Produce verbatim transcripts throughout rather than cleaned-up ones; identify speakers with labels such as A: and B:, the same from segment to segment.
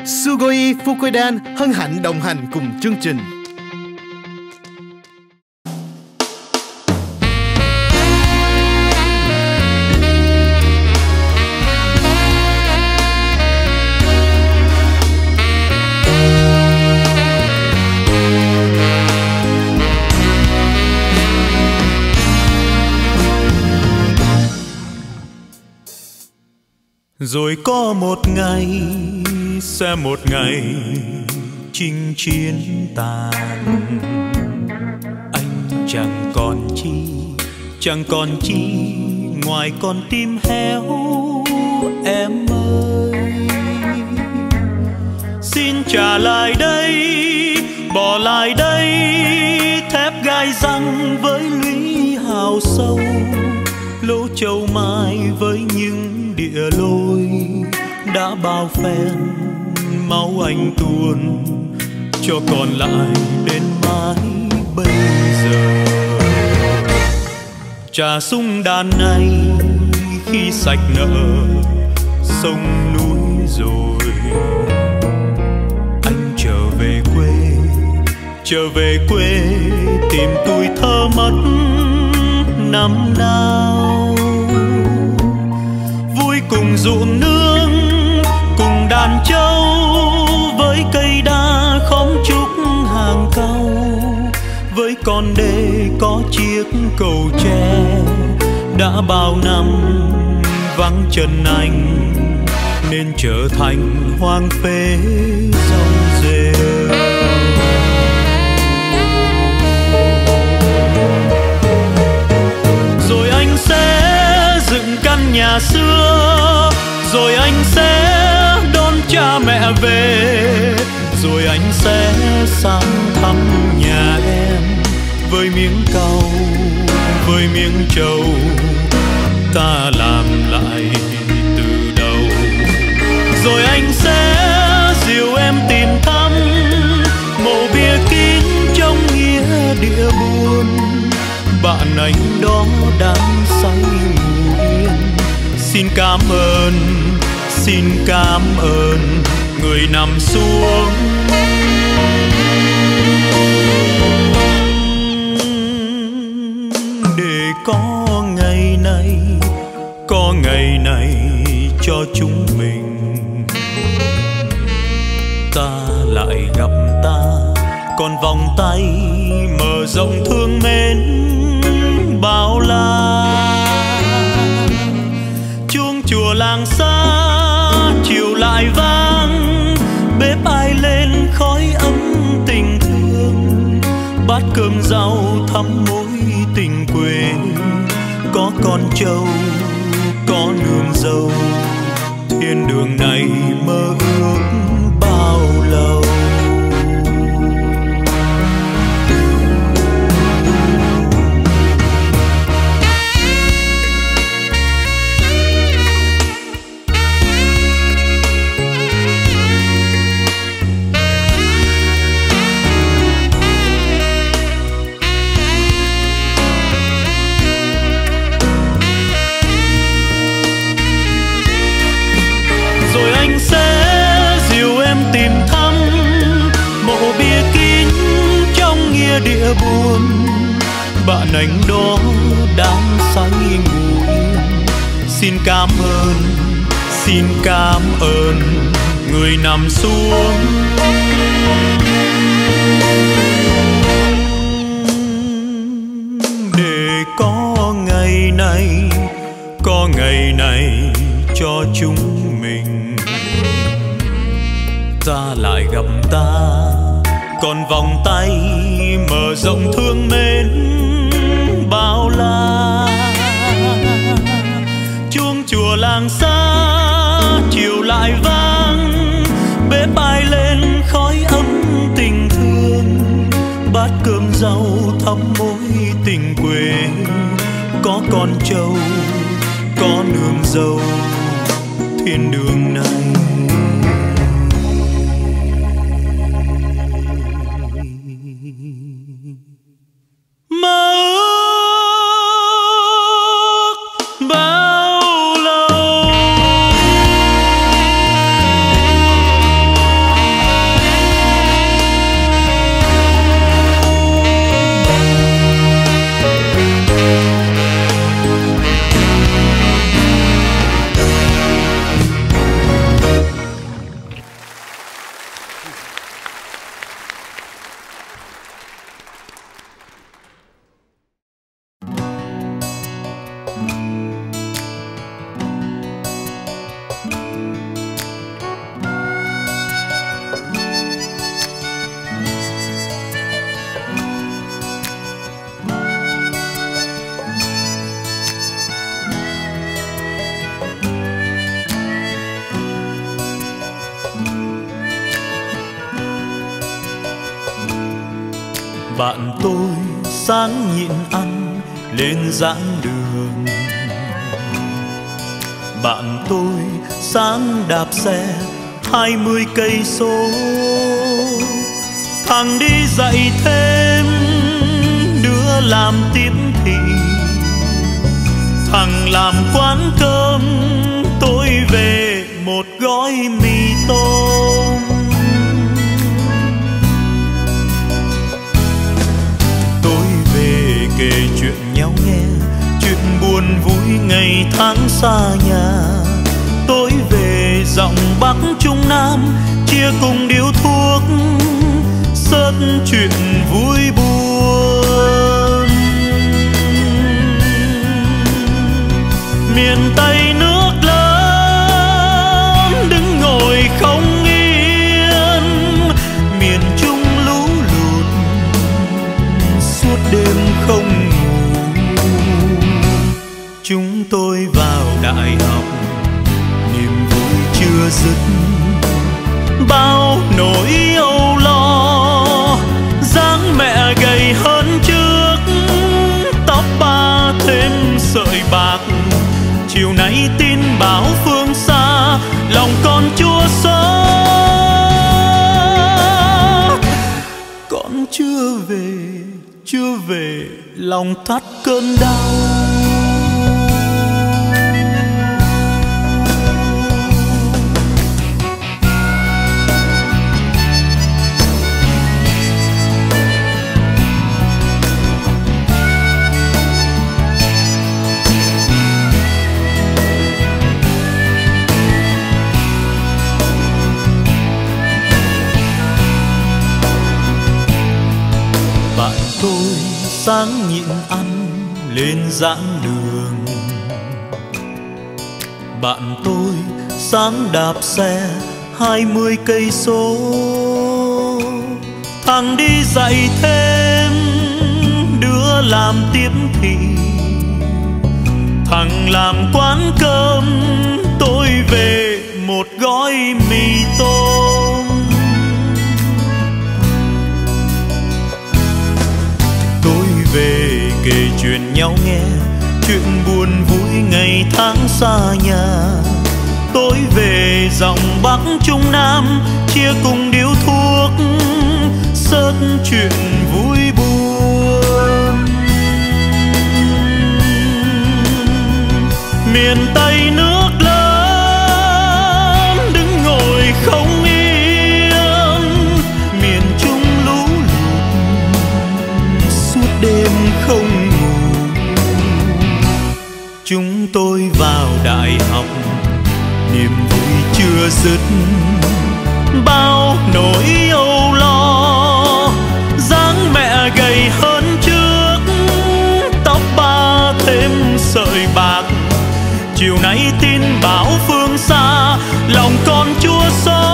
A: Sugoi Fukoidan hân hạnh đồng hành cùng chương trình.
B: Rồi có một ngày, sẽ một ngày chinh chiến tàn. Anh chẳng còn chi, chẳng còn chi ngoài con tim héo em ơi. Xin trả lại đây, bỏ lại đây thép gai răng với lũy hào sâu, lỗ châu mai với những địa lôi đã bao phen máu anh tuôn cho còn lại đến mãi bây giờ. Trả súng đàn này khi sạch nợ sông núi rồi, anh trở về quê, trở về quê tìm tuổi thơ mất năm nào. Vui cùng ruộng nương, cùng đàn trâu với cây đa khóm trúc hàng cau, với con đê có chiếc cầu tre đã bao năm vắng chân anh nên trở thành hoang phế rong rêu. Rồi anh sẽ dựng căn nhà xưa, rồi anh sẽ đón cha mẹ về, rồi anh sẽ sang thăm nhà em với miếng cau, với miếng trầu ta làm lại từ đầu. Rồi anh sẽ dìu em tìm thăm mộ bia kín trong nghĩa địa buồn, bạn anh đó đang say ngủ yên. Xin cảm ơn, xin cảm ơn người nằm xuống. Để có ngày này, có ngày này cho chúng mình, ta lại gặp ta, còn vòng tay mở rộng thương mến bao la. Chuông chùa làng xa chiều lại vang, bếp ai lên khói ấm tình thương, bát cơm rau thắm mối tình quê. Có con trâu, có nương dâu, thiên đường này mơ ước bao lâu. Địa buồn, bạn anh đó đang say ngủ yên. Xin cảm ơn, xin cảm ơn người nằm xuống. Để có ngày này, có ngày này cho chúng mình, ta lại gặp ta, còn vòng tay mở rộng thương mến bao la. Chuông chùa làng xa chiều lại vang, bếp ai lên khói ấm tình thương, bát cơm rau thắm mối tình quê. Có con trâu, có nương dâu, thiên đường này
C: Hãy subscribe cho kênh Ghiền Mì Gõ để không bỏ lỡ
B: Bạn tôi sáng nhịn ăn lên giảng đường. Bạn tôi sáng đạp xe hai mươi cây số. Thằng đi dạy thêm, đứa làm tiếp thị. Thằng làm quán cơm, tôi về một gói mì tôm. Tôi về kể chuyện nhau nghe, chuyện buồn vui ngày tháng xa nhà. Tôi về giọng Bắc Trung Nam, chia cùng điếu thuốc, sớt chuyện vui buồn. Miền Tây nước lớn đứng ngồi không yên, miền Trung lũ lụt suốt đêm không ngủ. Chúng tôi vào đại học, niềm vui chưa dứt, bao nỗi âu lo. Dáng mẹ gầy hơn trước, tóc ba thêm sợi bạc. Chiều nay tin báo phương xa, lòng con chua xót. Con chưa về, chưa về, lòng thắt cơn đau. Tôi sáng nhịn ăn lên giảng đường. Bạn tôi sáng đạp xe hai mươi cây số. Thằng đi dạy thêm, đứa làm tiếp thị. Thằng làm quán cơm, tôi về một gói mì tôm. Về kể chuyện nhau nghe, chuyện buồn vui ngày tháng xa nhà. Tôi về giọng Bắc Trung Nam, chia cùng điếu thuốc, sớt chuyện vui buồn. Miền Tây nước lớn đứng ngồi không yên, miền Trung lũ đêm không ngủ. Chúng tôi vào đại học, niềm vui chưa dứt, bao nỗi âu lo. Dáng mẹ gầy hơn trước, tóc ba thêm sợi bạc. Chiều nay tin báo phương xa, lòng con chua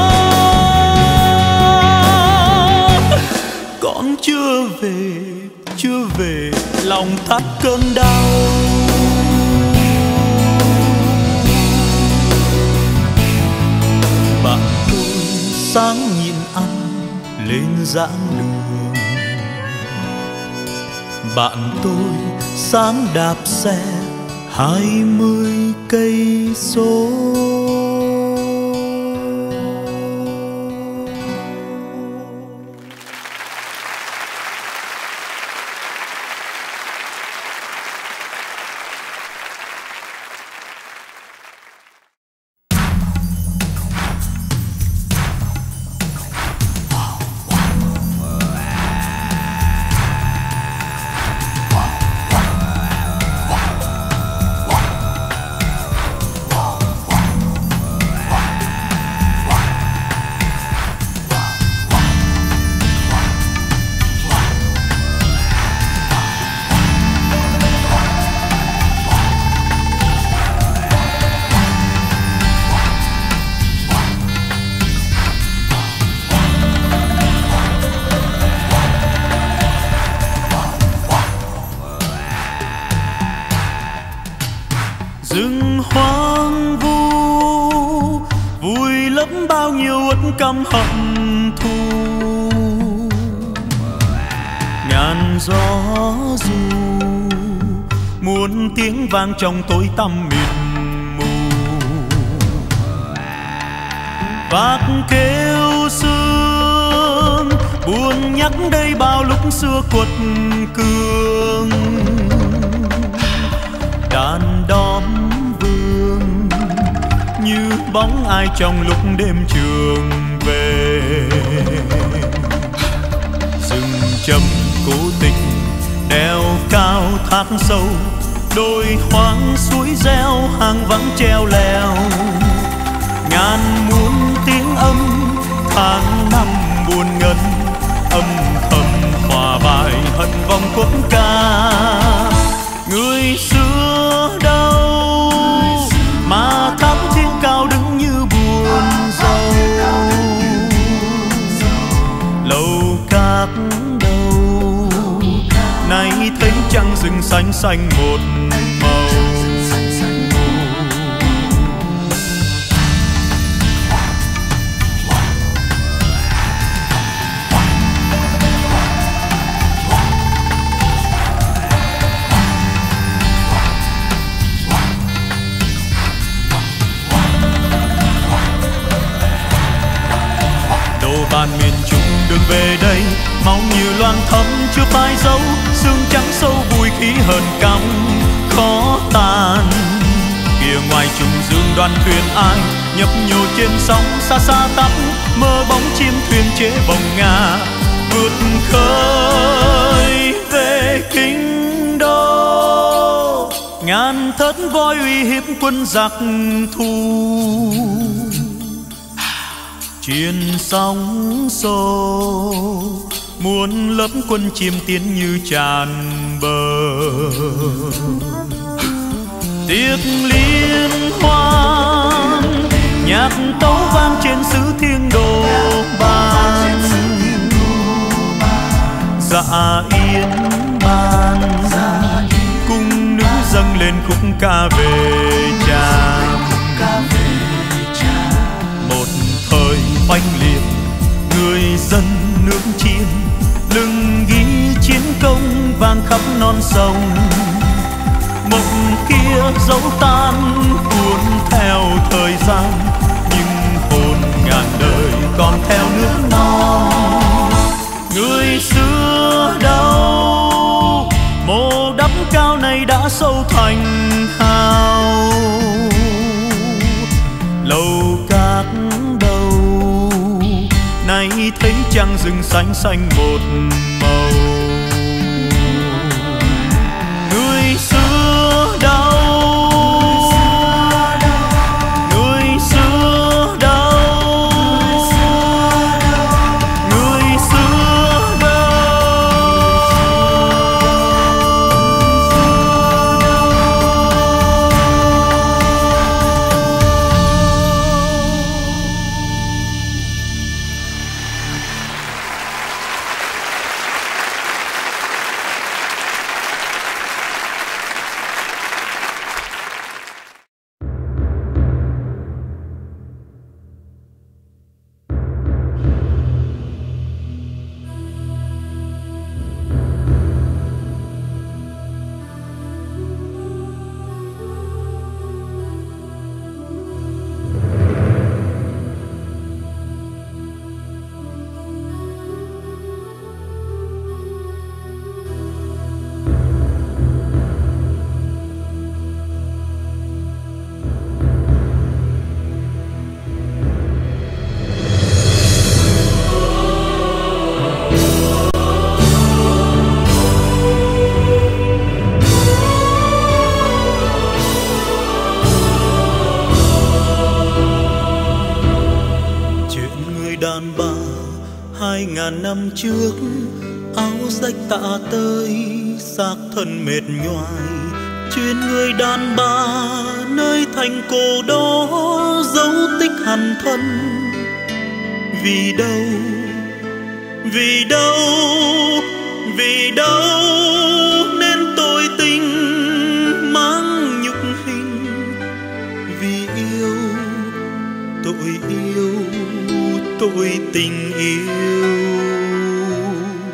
B: xót. Con chưa về, chưa về, lòng thắt cơn đau. Bạn tôi sáng nhịn ăn lên giảng đường. Bạn tôi sáng đạp xe hai mươi cây số.
C: rừng hoang vu vùi lấp bao nhiêu uất căm hận thù. ngàn gió ru muôn tiếng vang trong tối tăm mịt mù. Vác kêu sương buồn nhắc đây bao lúc xưa quật cường. Đàn đóm vương như bóng ai trong lúc đêm trường về. Rừng trầm cố tình đèo cao thác sâu, đồi hoang suối reo hàng vắng treo leo. Ngàn muôn tiếng âm tháng năm buồn ngân, âm thầm hòa bài hận vòng quốc ca. Người xưa đâu mà tháp thiên cao đứng như buồn rầu. Lầu các đâu nay thấy trăng rừng xanh xanh một màu. Bàn miền Trung đường về đây máu như loang thấm chưa phai dấu. Sương trắng sâu vùi khí hờn căm khó tàn. Kia ngoài trùng dương đoàn thuyền ai nhấp nhô trên sóng xa xa tắm. Mơ bóng chim thuyền chế bồng ngà vượt khơi về kinh đô. Ngàn thớt voi uy hiếp quân giặc thù. Trên sóng xô muôn lớp quân chim tiến như tràn bờ. Tiệc liên hoan nhạc tấu vang trên xứ thiên đồ bàn. Dạ yên ban cung nữ dâng lên khúc ca về Tràm. Một thời oanh liệt người dân nước chiến, lưng ghi chiến công vang khắp non sông. Mộng kia dấu tan cuốn theo thời gian, nhưng hồn ngàn đời còn theo nước non. Người xưa đâu mộ đắp cao này đã sâu thành hào. Lầu các đâu nay thấy trăng rừng xanh xanh một màu. Người xưa đâu, người xưa đâu, người xưa đâu. Hai ngàn năm trước áo rách tạ tơi xác thân mệt nhoài. Chuyện người đàn bà nơi thành cổ đô dấu tích hằn thân. Vì đâu, vì đâu, vì đâu nên tôi tình mang nhục hình. Vì yêu, tội yêu, tội tình yêu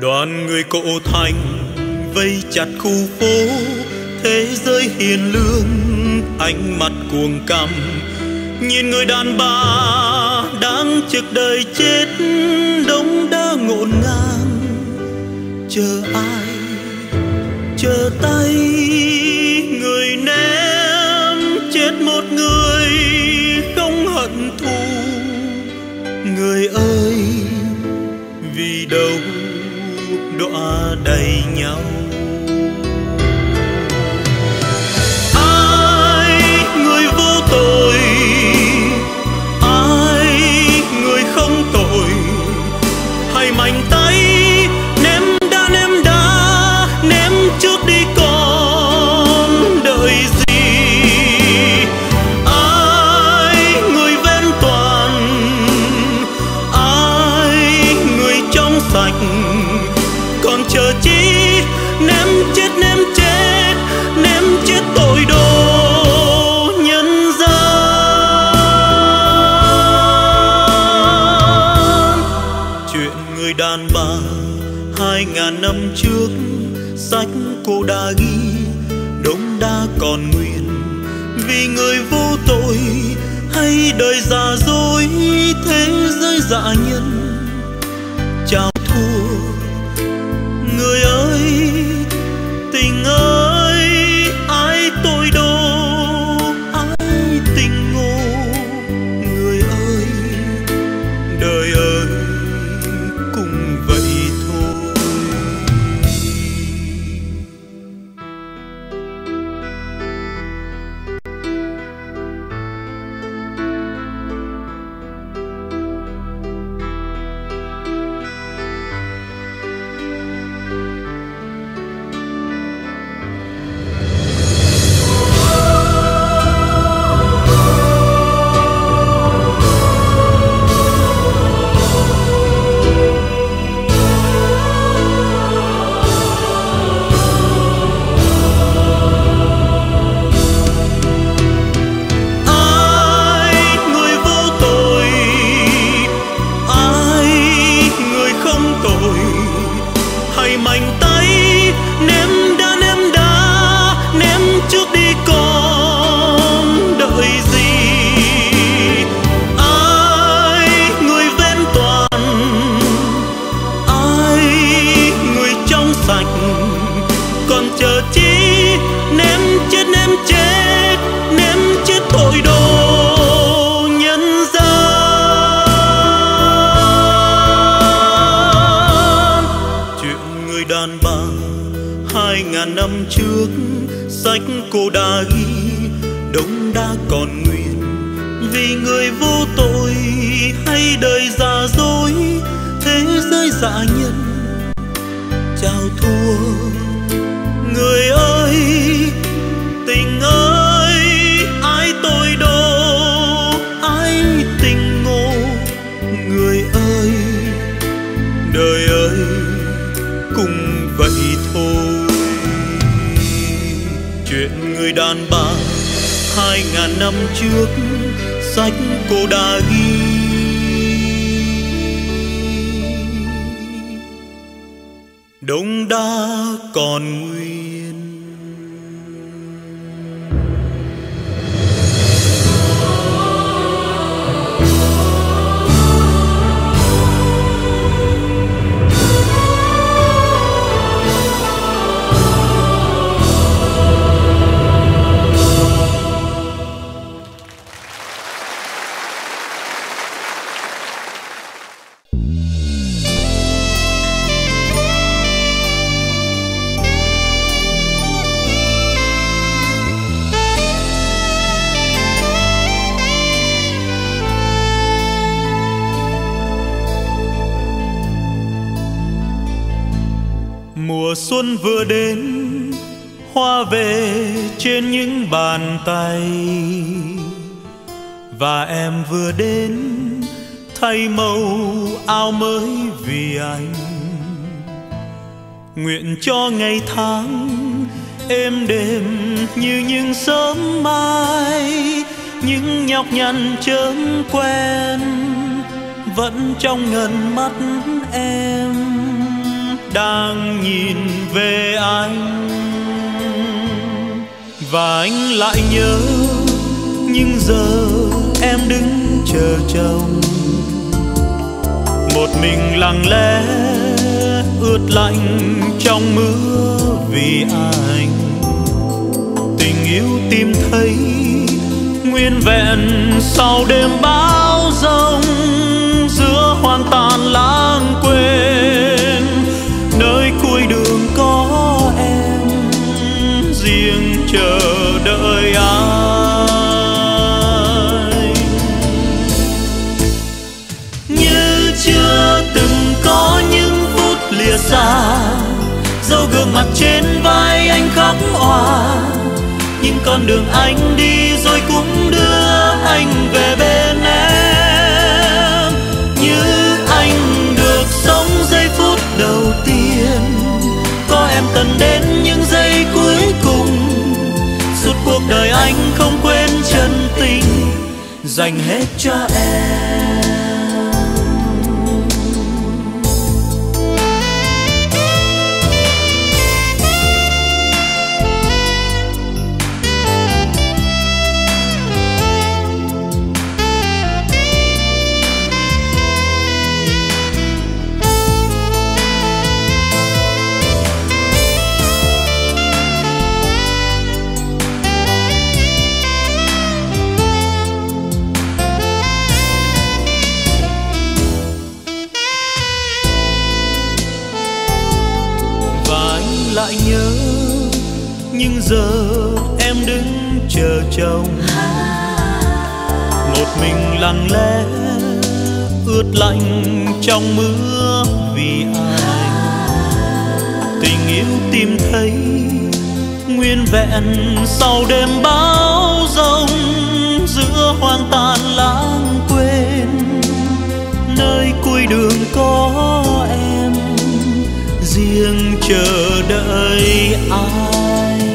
B: Đoàn người cộ thành vây chặt khu phố, thế giới hiền lương ánh mắt cuồng căm. Nhìn người đàn bà đang trực đời chết, đống đá ngổn ngang. Chờ ai, chờ tay người ném chết một người không hận thù. Người ơi, vì đâu đọa đầy nhau. Ai người vô tội, ai người không tội, hay mạnh tay ném đá ném đá ném trước đi còn đợi gì. Ai người ven toàn, ai người trong sạch, còn chờ chi ném chết ném chết ném chết tội đồ nhân gian. Chuyện người đàn bà hai ngàn năm trước, sách cô đã ghi đống đa còn nguyên. Vì người vô tội hay đời giả dối, thế giới dã nhân chào thua. Người ơi, tình ơi, ai tội đồ, ai tình ngộ. Người ơi, đời ơi, cũng vậy thôi. Còn chờ chi ném chết ném chết ném chết tội đồ nhân gian. Chuyện người đàn bà hai ngàn năm trước, sách cô đã ghi đống đá còn nguyên. Vì người vô tội hay đời giả dối, thế giới dã nhân chào thua. Người ơi, tình ơi, ai tội đồ, ai tình ngộ. Người ơi, đời ơi, cũng vậy thôi. Chuyện người đàn bà hai ngàn năm trước, sách cô đã ghi đống đá còn nguyên. Mùa xuân vừa đến, hoa về trên những bàn tay. Và em vừa đến thay màu áo mới vì anh. Nguyện cho ngày tháng êm đềm như những sớm mai, những nhọc nhằn chớm quen vẫn trong ngần mắt em. đang nhìn về anh, và anh lại nhớ nhưng giờ em đứng chờ chồng. Một mình lặng lẽ ướt lạnh trong mưa vì anh. Tình yêu tìm thấy nguyên vẹn sau đêm bão giông, giữa hoang tàn lãng quên nơi cuối đường có em riêng chờ đợi anh. Như chưa từng có những phút lìa xa, dấu gương mặt trên vai anh khóc òa. Nhưng con đường anh đi rồi cũng đưa anh về bên em. Như anh được sống giây phút đầu tiên, có em tận đến những giây cuối cùng. Suốt cuộc đời anh không quên chân tình dành hết cho em. Lại nhớ nhưng giờ em đứng chờ chồng. Một mình lặng lẽ ướt lạnh trong mưa vì anh. Tình yêu tìm thấy nguyên vẹn sau đêm bão giông, giữa hoang tàn lãng quên nơi cuối đường có em riêng chờ đợi anh.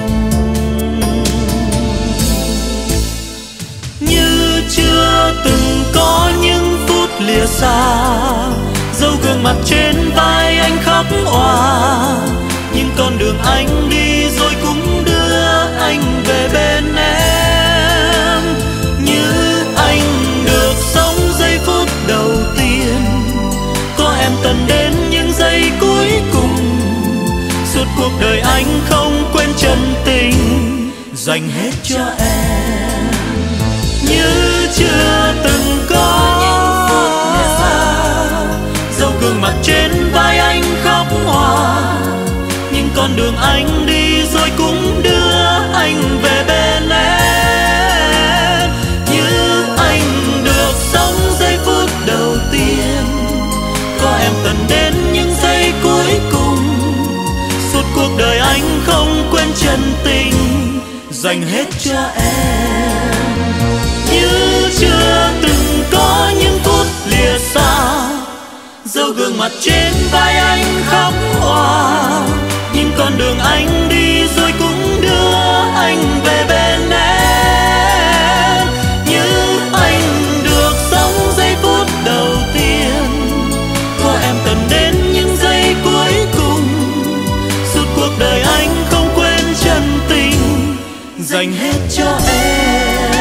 B: Như chưa từng có những phút lìa xa, dấu gương mặt trên vai anh khóc òa. Nhưng con đường anh đi rồi cũng đưa anh về bên em. Như anh được sống giây phút đầu tiên, có em tận đến những giây cuối cùng. Suốt cuộc đời anh không quên chân tình dành hết cho em. Như chưa từng có những phút lìa xa, dấu gương mặt trên vai anh khóc òa. Nhưng con đường anh đi rồi cũng đưa anh về bên em. Như anh được sống giây phút đầu tiên, có em tận đến những giây cuối cùng. Suốt cuộc đời anh không quên chân tình dành hết cho em. Như chưa từng có những phút lìa xa, dấu gương mặt trên vai anh khóc òa. Nhưng con đường anh đi rồi cũng đưa anh về bên em. Như anh được sống giây phút đầu tiên, có em tận đến những giây cuối cùng. Suốt cuộc đời anh không quên chân tình dành hết cho em.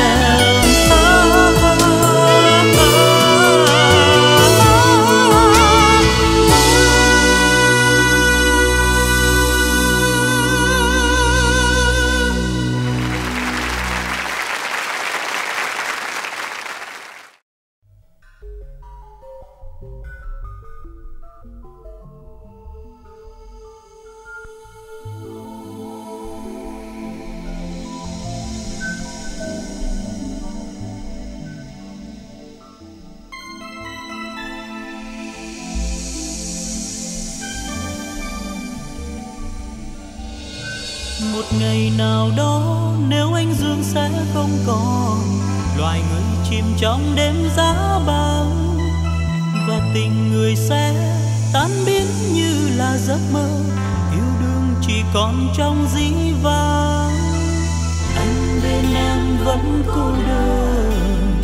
B: Một ngày nào đó nếu anh Dương sẽ không còn, loài người chìm trong đêm giá băng, và tình người sẽ tan biến như là giấc mơ. Yêu đương chỉ còn trong dĩ vãng, anh bên em vẫn cô đơn,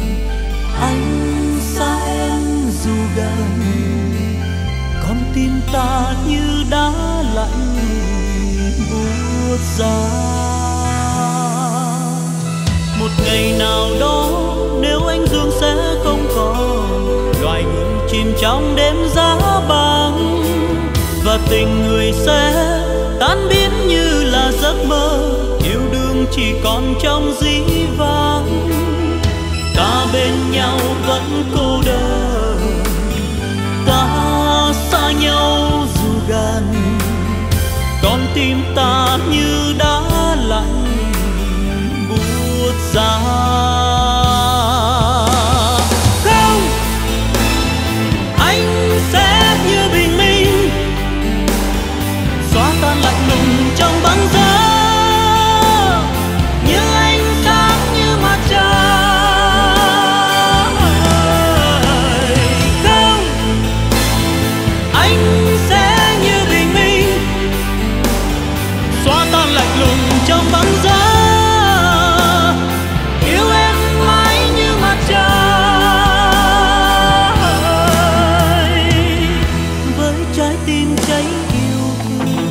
B: anh xa em dù gần, con tim ta như đá lạnh buốt giá. Một ngày nào đó nếu anh dương sẽ không còn, loài người chìm trong đêm giá băng, và tình người sẽ tan biến như là giấc mơ, yêu đương chỉ còn trong dĩ vãng. Ta bên nhau vẫn cô đơn, ta xa nhau dù gần, con tim ta như đá lạnh buốt giá. Không, anh sẽ như bình minh, xóa tan lạnh lùng trong băng giá, như ánh sáng như mặt trời. Không, anh sẽ như bình minh, xóa tan lạnh lùng trong băng giá, yêu em mãi như mặt trời, với trái tim cháy yêu thương.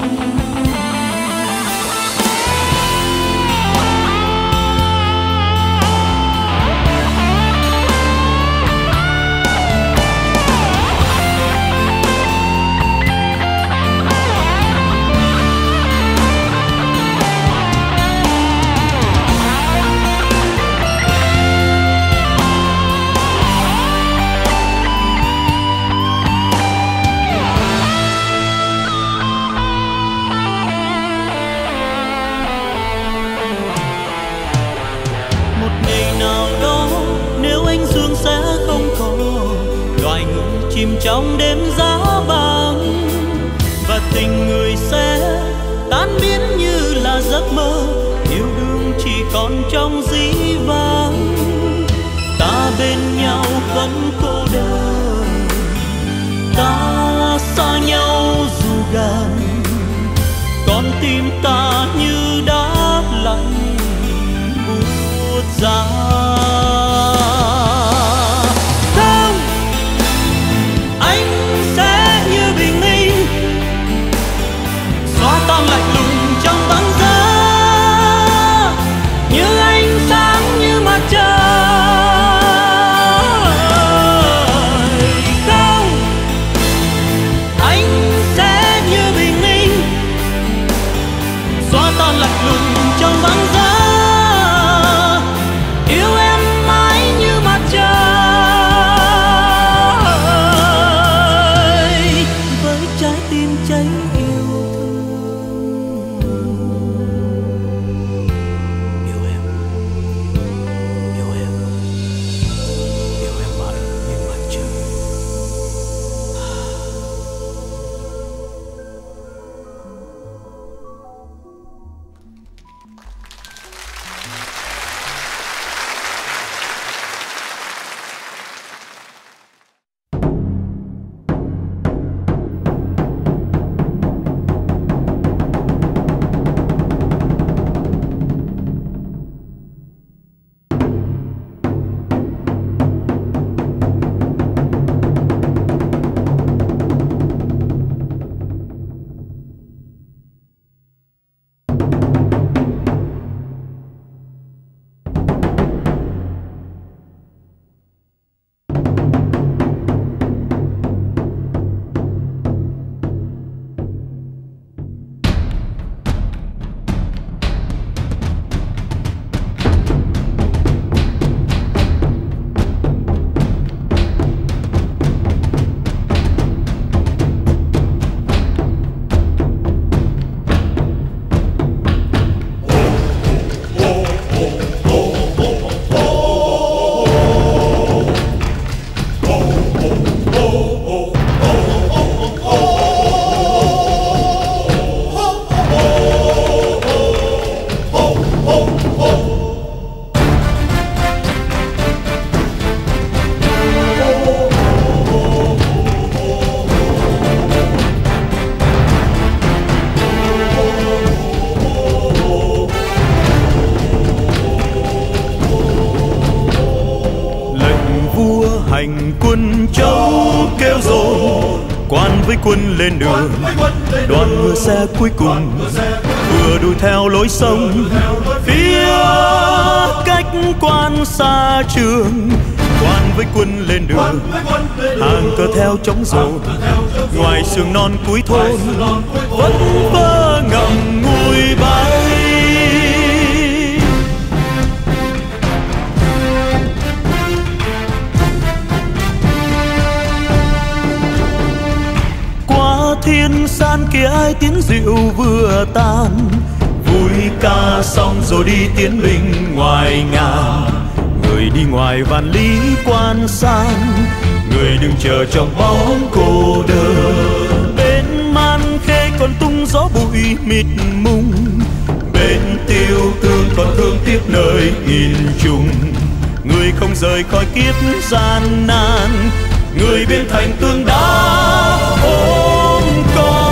B: Một ngày nào đó nếu anh dương sẽ không còn, loài người chìm trong đêm giá băng, và tình người sẽ tan biến như là giấc mơ, yêu đương chỉ còn trong dĩ vãng. Ta bên nhau vẫn cô đơn, ta xa nhau dù gần, con tim ta như đá lạnh buốt giá. Không, anh sẽ như bình minh, xóa tan lạnh lùng trong băng giá, như ánh sáng như mặt trời. Không, anh sẽ như bình minh, xóa tan lạnh lùng trong băng giá, yêu em mãi như mặt trời, với trái tim cháy yêu thương. Yêu em, yêu em, yêu em mãi như mặt trời.
C: hành quân châu kêu dồn Quan với quân lên đường, đoàn ngựa xe cuối cùng vừa đuổi theo lối sông. Phía cách quan xa trường, quan với quân lên đường, hàng cờ theo trống rồ. Ngoài sườn non cuối thôn vẫn vơ ngậm ngùi bay. Qua thiên san kia ai tiếng rượu vừa tan, vui ca xong rồi đi tiến binh ngoài ngàn. Người đi ngoài vạn lý quan san, người đừng chờ trong bóng cô đơn. Bên Man Khê còn tung gió bụi mịt mùng, bên Tiêu Tương còn thương tiếc nơi nghìn trùng. Người không rời khỏi kiếp gian nan, người bên thành tương đá ôm con.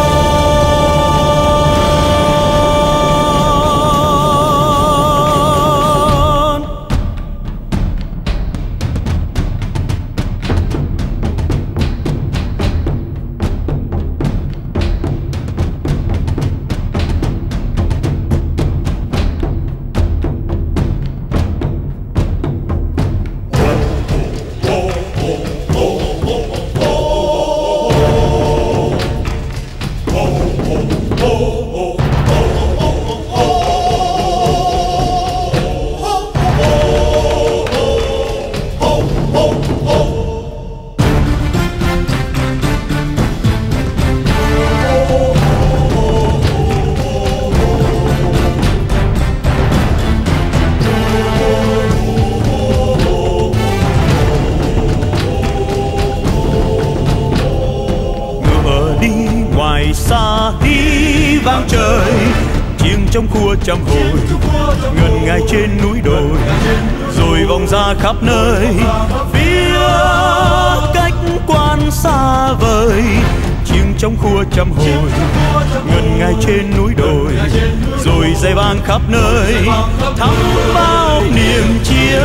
C: Trong khua trăm hồi ngân nga trên núi đồi, rồi vòng ra khắp nơi. Phía cách quan xa vời, chiêng trong khua trăm hồi ngân nga trên núi đồi, rồi dây vang khắp nơi thắm bao niềm chia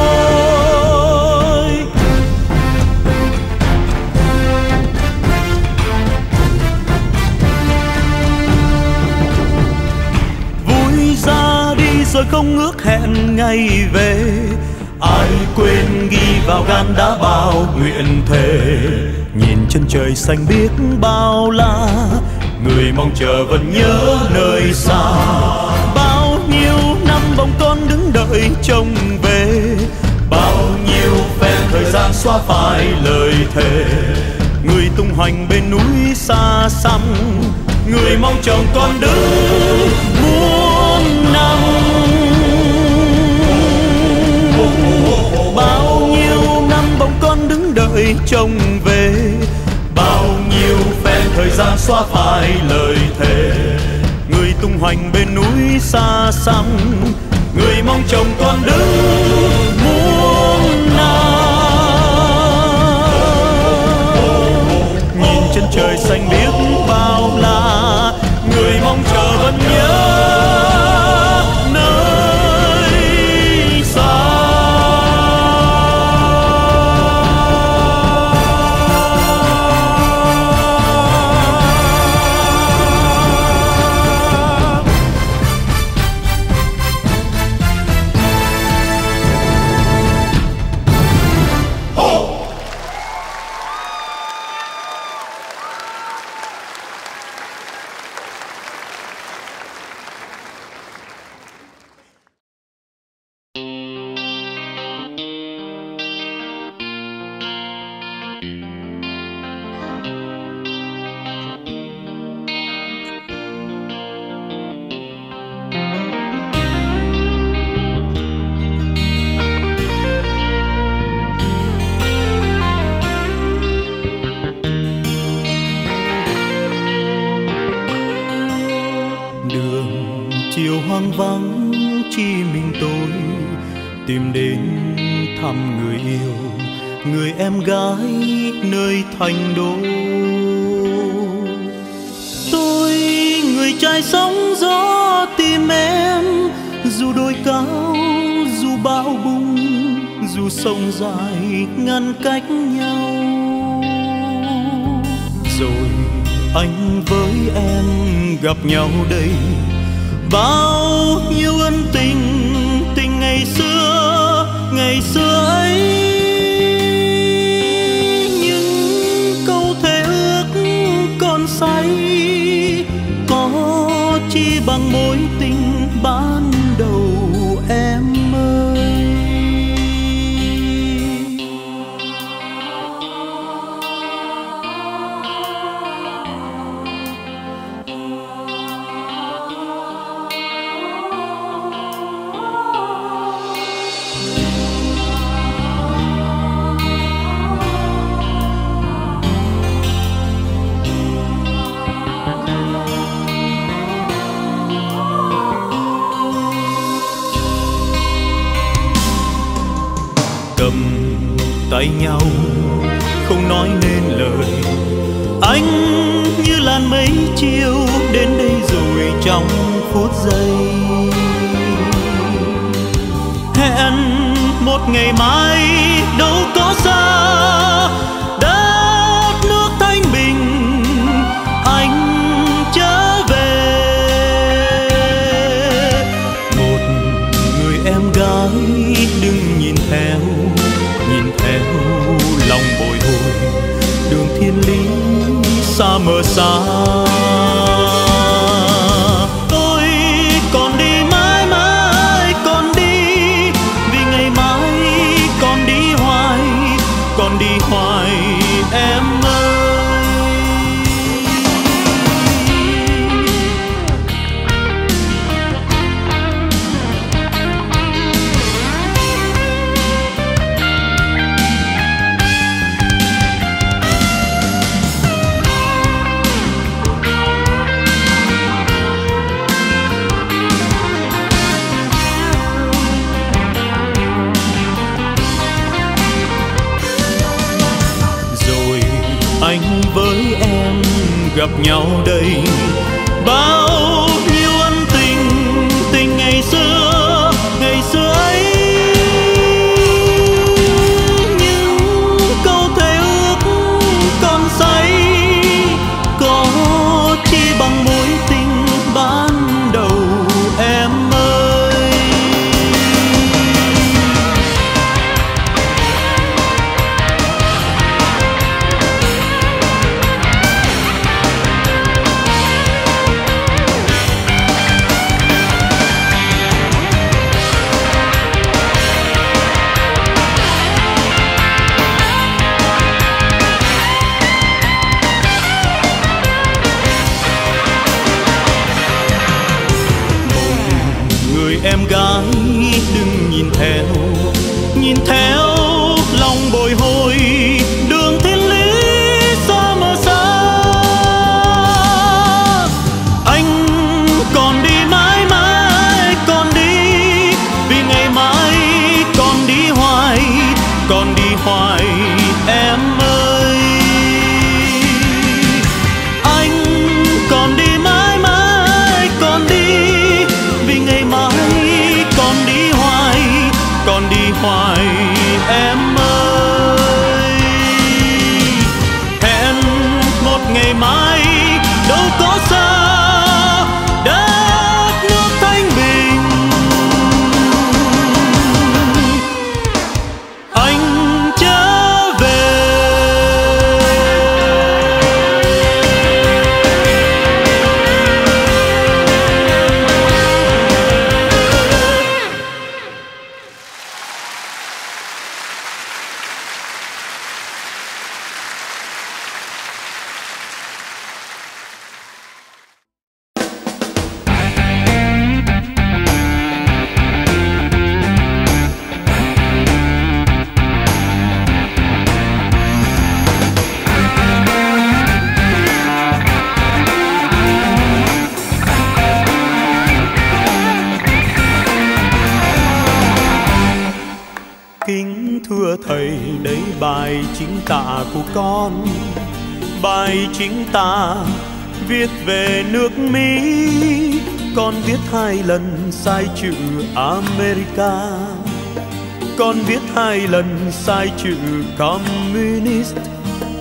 C: phôi. Ra đi rồi không ước hẹn ngày về, ai quên ghi vào gan đã bao nguyện thề. Nhìn chân trời xanh biếc bao la, người mong chờ vẫn nhớ nơi xa. Bao nhiêu năm bóng con đứng đợi trông về, bao nhiêu phen thời gian xóa phai lời thề. Người tung hoành bên núi xa xăm, người mong chồng con đứng muôn năm. Bao nhiêu năm bóng con đứng đợi trông về, bao nhiêu phen thời gian xóa phai lời thề. Người tung hoành bên núi xa xăm, người mong chồng con đứng muôn năm. Nhìn chân trời xanh biếc bao la, người mong chờ vẫn nhớ nơi xa. hoang vắng chỉ mình tôi tìm đến thăm người yêu, người em gái nơi thành đô. Tôi người trai sóng gió tìm em, dù đồi cao dù bão bùng, dù sông dài ngăn cách nhau. Dẫu
B: anh với em gặp nhau đây. Bao nhiêu ân tình, tình ngày xưa, ngày xưa ấy. Những câu thề ước còn say, có chi bằng mối tình ban đầu em ơi. Cầm tay nhau không nói nên lời, anh như làn mây chiều đến đây rồi trong phút giây. Hẹn một ngày mai đâu có xa, đất nước thanh bình anh trở về. Một người em gái đừng nhìn theo, nhìn theo lòng bồi hồi, đường thiên lý xa mờ xa. Tôi còn đi mãi mãi còn đi, vì ngày mai còn đi hoài, còn đi hoài em ơi. Anh với em gặp nhau đây. Bao nhiêu ân tình, tình ngày xưa, ngày xưa ấy. Những câu thề ước còn say, có chi bằng mối tình ban đầu em ơi. Em gái đừng nhìn theo, nhìn theo lòng bồi hồi, đường thiên lý xa mờ xa. Anh còn đi mãi mãi còn đi, vì ngày mai còn đi hoài, còn đi hoài em ơi. Anh còn đi mãi mãi còn đi, vì ngày mai còn đi hoài, còn đi hoài em ơi. Hẹn một ngày mai đâu có xa, đất nước thanh bình anh trở về. Kính thưa thầy, đấy bài chính tả của con. Bài chính tả viết về nước Mỹ, con viết hai lần sai chữ America. Con viết hai lần sai chữ communist.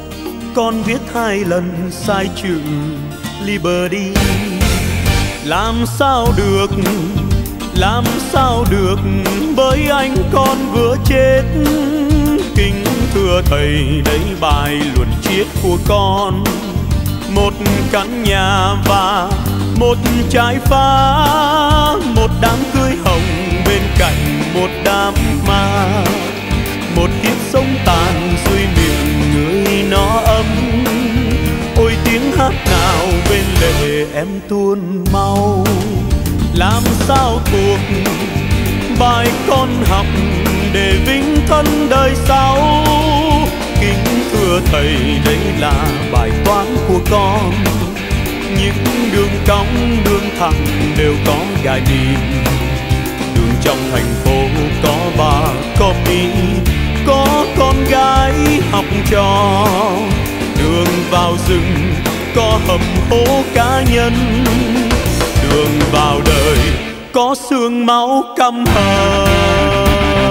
C: con viết hai lần sai chữ Liberty. Làm sao được, làm sao được, bởi anh con vừa chết. Kính thưa thầy, đấy bài luận triết của con. Một căn nhà và một trái phá, một đám cưới hồng bên cạnh một đám ma. Một kiếp sống tàn dưới miệng người nó ấm. Ôi tiếng hát nào bên lệ em tuôn mau. Làm sao thuộc bài con học để vinh thân đời sau. Kính thưa thầy, đây là bài toán của con. Những đường cong đường thẳng đều có gai mìn. Đường trong thành phố có bà có Mỹ, có con gái học trò. Đường vào rừng có hầm hố cá nhân. Đường vào đời có xương máu căm hờn.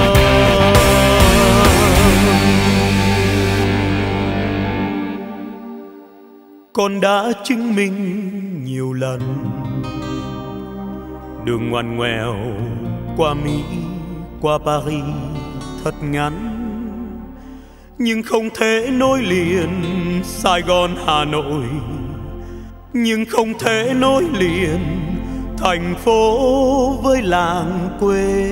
C: Con đã chứng minh nhiều lần. Đường ngoằn ngoèo qua Mỹ, qua Paris thật ngắn, nhưng không thể nối liền Sài Gòn Hà Nội, nhưng không thể nối liền thành phố với làng quê.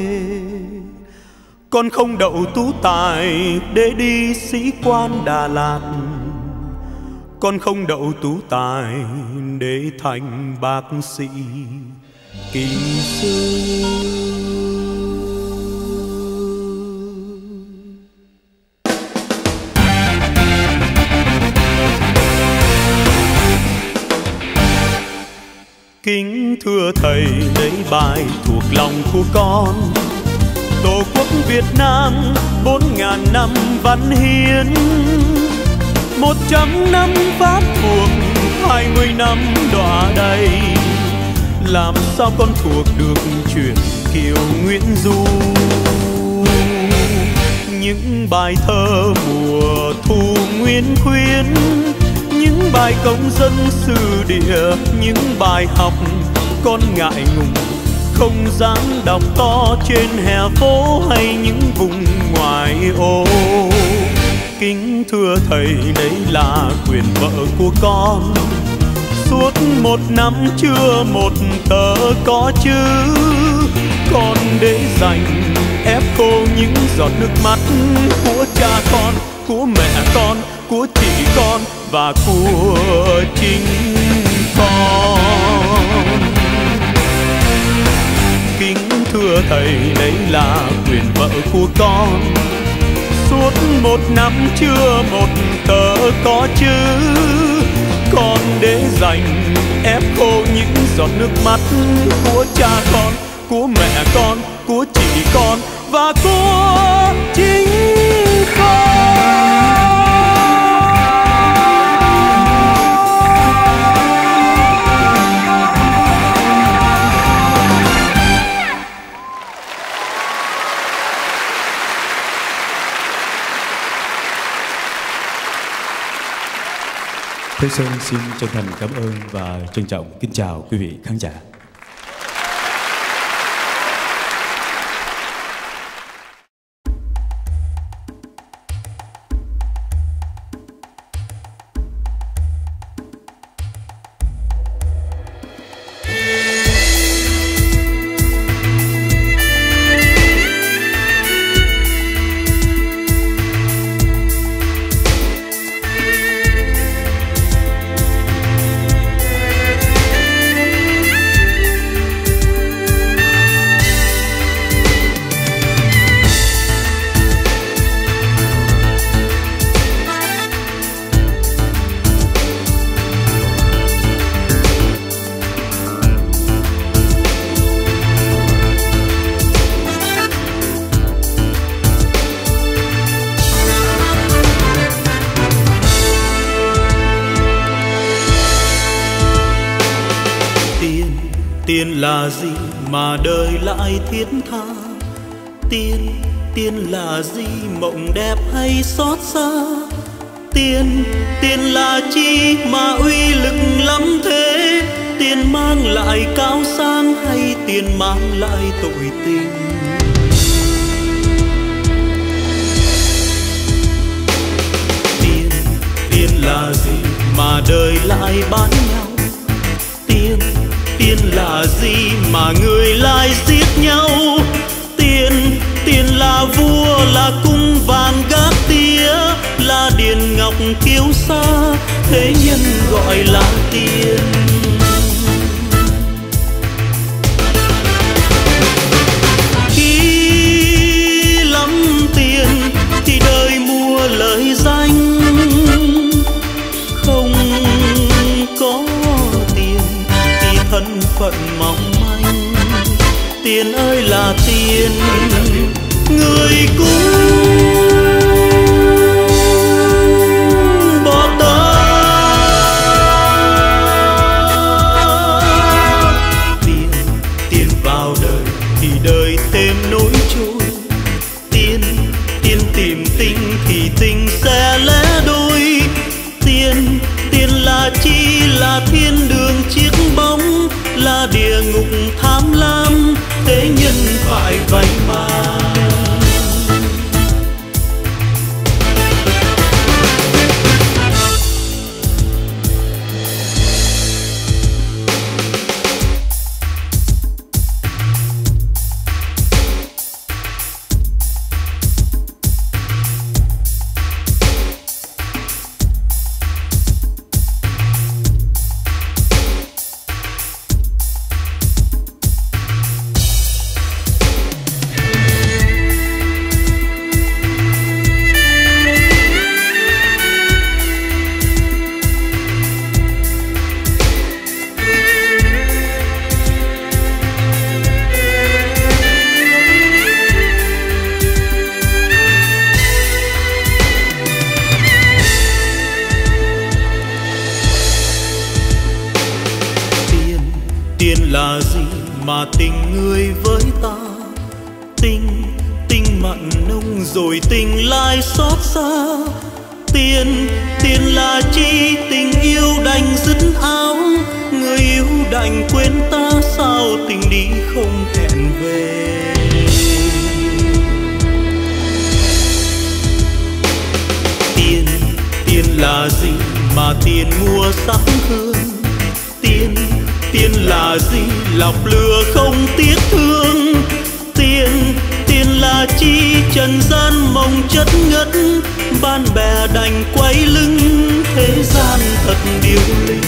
C: Con không đậu tú tài để đi sĩ quan Đà Lạt. Con không đậu tú tài để thành bác sĩ kỹ sư. Kính thưa thầy, đấy bài thuộc lòng của con. Tổ quốc Việt Nam bốn ngàn năm văn hiến, một trăm năm Pháp thuộc, hai mươi năm đọa đầy. Làm sao con thuộc được chuyện Kiều Nguyễn Du? Những bài thơ mùa thu Nguyên Khuyến, những bài công dân sử địa, những bài học con ngại ngùng không dám đọc to trên hè phố hay những vùng ngoại ô. Kính thưa thầy, đấy là quyền vợ của con. Suốt một năm chưa một tờ có chữ, con để dành ép khô những giọt nước mắt của cha con, của mẹ con, của chị con và của chính con. Kính thưa thầy, đấy là quyền vợ của con. Suốt một năm chưa một tờ có chữ, con để dành ép khô những giọt nước mắt của cha con, của mẹ con, của chị con và của chính con.
D: Thế Sơn xin chân thành cảm ơn và trân trọng kính chào quý vị khán giả.
C: Tiền là gì mà đời lại thiết tha? Tiền, tiền là gì mộng đẹp hay xót xa?
B: Tiền, tiền là chi mà uy lực lắm thế? Tiền mang lại cao sang hay tiền mang lại tội tình? Tiền, tiền là gì mà đời lại bán nhau? Tiền, tiền là gì mà người lại giết nhau? Tiền, tiền là vua, là cung vàng gác tía, là điền ngọc kiêu sa, thế nhân gọi là tiền. Khi lắm tiền thì đời mua lời danh, không có tiền thì thân phận mong manh. Tiền ơi là tiền, người cũng bỏ ta. Tiền, tiền vào đời thì đời thêm nỗi trôi. Tiền, tiền tìm tình thì tình sẽ lẽ đôi. Tiền, tiền là chi, là thiên đường chiếc bóng, là địa ngục tham lam, thế nhân phải vậy mà. Tiền là gì mà tình người với ta? Tình, tình mặn nông rồi tình lại xót xa. Tiền, tiền là chi, tình yêu đành dứt áo, người yêu đành quên ta, sao tình đi không hẹn về. Tiền, tiền là gì mà tiền mua sắc hương? Tiền, tiền là gì lọc lừa không tiếc thương? Tiền, tiền là chi trần gian mong chất ngất, bạn bè đành quay lưng, thế gian thật điêu linh.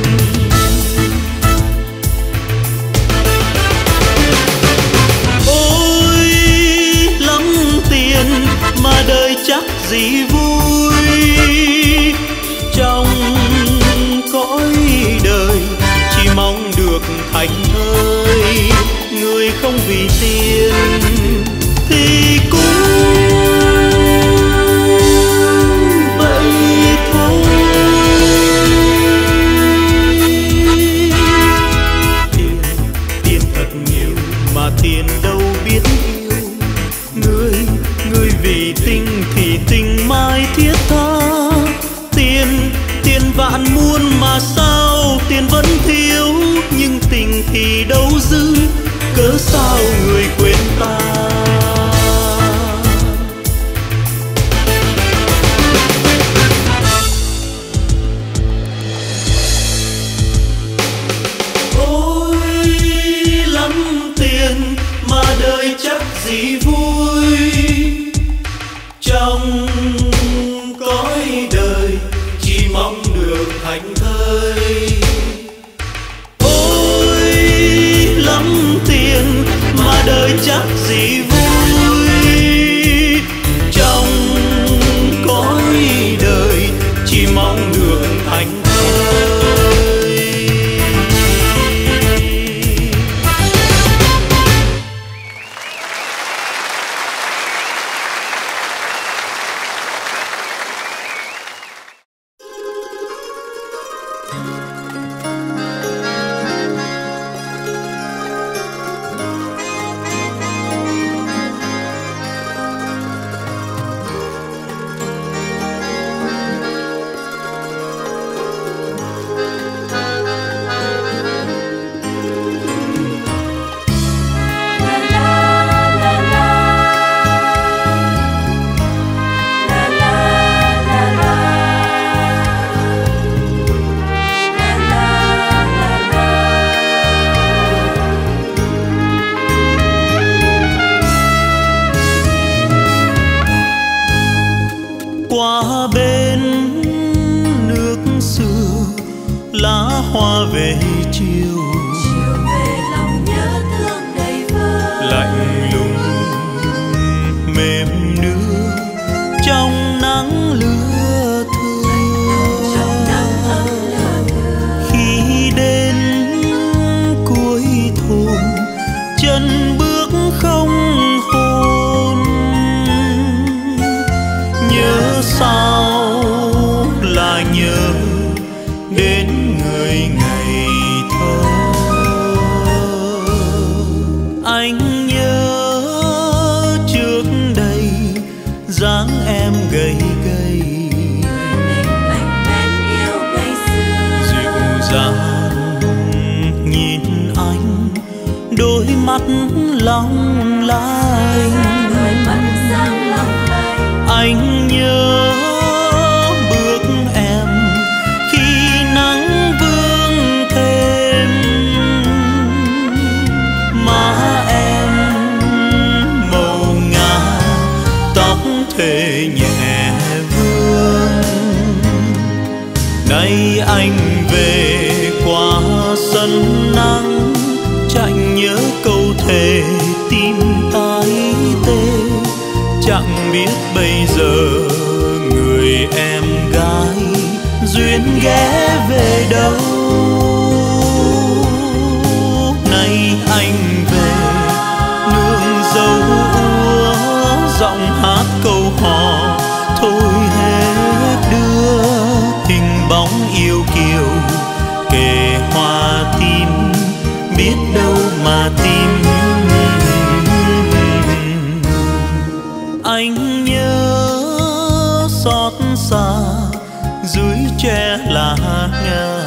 B: Ôi lắm tiền mà đời chắc gì vui, trong cõi đời chỉ mong được thành thơi. Người không vì tiền thì cũng vậy thôi. Tiền, tiền thật nhiều mà tiền đâu biết yêu. Người, người vì tình thì tình mãi thiết tha. Tiền, tiền vạn muôn mà sao tiền vẫn thiếu, nhưng tình thì đâu dư, cớ sao người quên ta. Ôi lắm tiền mà đời chắc gì vui, trong cõi đời chỉ mong được thành thơi. Ôi lắm tiền mà đời chắc gì vui, trong cõi đời chỉ mong được thành thơi. bên nước xưa lá hoa về chiều,
E: chiều về lòng nhớ thương đầy vơi,
B: lạnh lùng mềm nước trong nắng lưa thưa. Khi đến cuối thôn chân bước không hồn, nhớ sao là nhớ đến người ngày thơ. Anh nhớ trước đây dáng em gầy gầy, dịu dàng nhìn anh, đôi mắt long lanh. Anh nhớ bước em khi nắng vương thêm, má em màu ngà, tóc thề nhẹ vương. Nay anh về qua sân nắng, chẳng nhớ câu thề tim tái tê. Chẳng biết bây giờ người em gái duyên ghé về đâu. Nay anh về nương dâu úa, giọng hát câu hò thôi hết đưa. Hình bóng yêu kiều kề hoa tim, biết đâu mà tìm. Anh nhớ xót xa dưới tre lá ngà,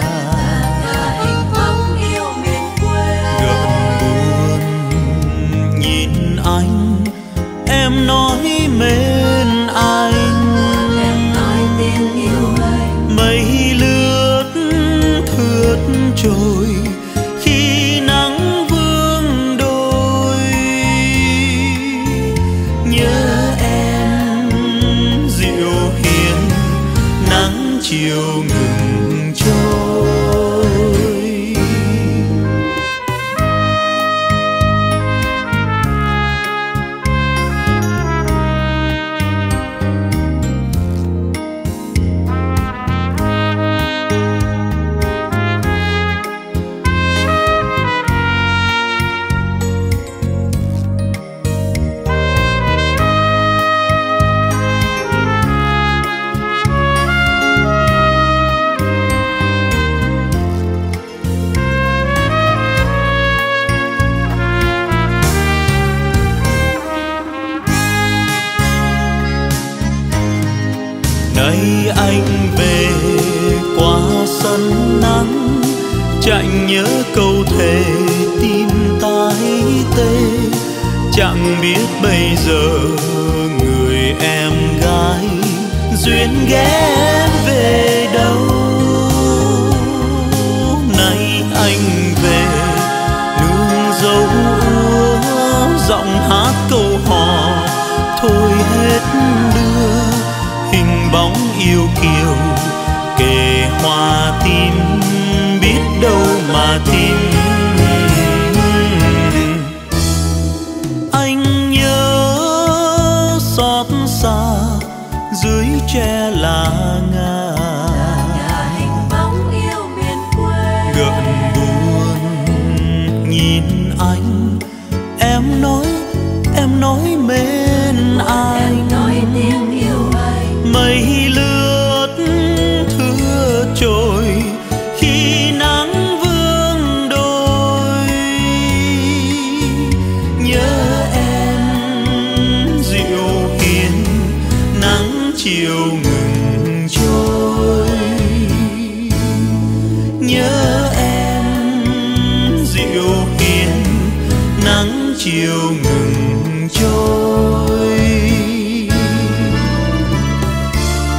B: gợn buồn nhìn anh, em nói mến anh. Mây lướt thướt trôi khi nắng vương đôi, nhớ chiều ngừng trôi. Nay anh về qua sân nắng, chẳng nhớ câu thề tim tái tê. Chẳng biết bây giờ người em gái duyên ghé về đâu. Nay anh về nương dâu úa, giọng hát câu hò thôi hết đưa. Hình bóng yêu kiều kề hoa tim, biết đâu mà tìm. Anh nhớ xót xa dưới tre lá ngà, gợn buồn nhìn anh, em nói em nói mến anh. Mây lướt thưa trôi khi nắng vương đôi, nhớ em dịu hiền nắng chiều ngừng trôi. Nhớ em dịu hiền nắng chiều ngừng trôi.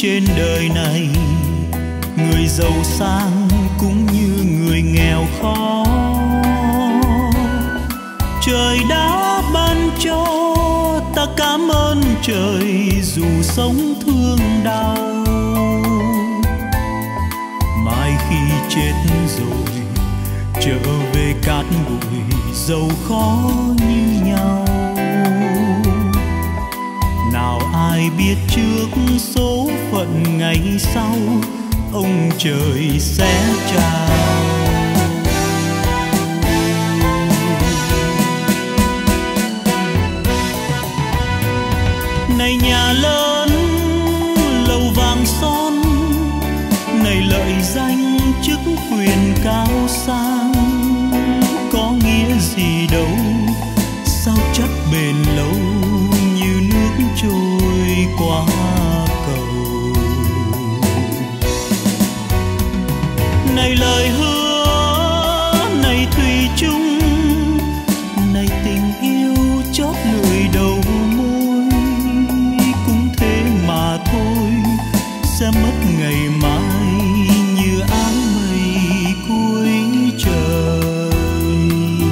C: trên đời này, người giàu sang cũng như người nghèo khó. Trời đã ban cho ta cảm ơn trời, dù sống thương đau. Mai khi chết rồi trở về cát bụi, giàu khó như nhau. Nào ai biết trước số phận ngày sau, ông trời sẽ trao. Này nhà lớn lầu vàng son, này lợi danh chức quyền cao sang, có nghĩa gì đâu, sao chắc bền lâu như nước trôi qua cầu. Này lời hứa, này thủy chung, này tình yêu chót lưỡi đầu môi, cũng thế mà thôi, sẽ mất ngày mai như áng mây cuối trời.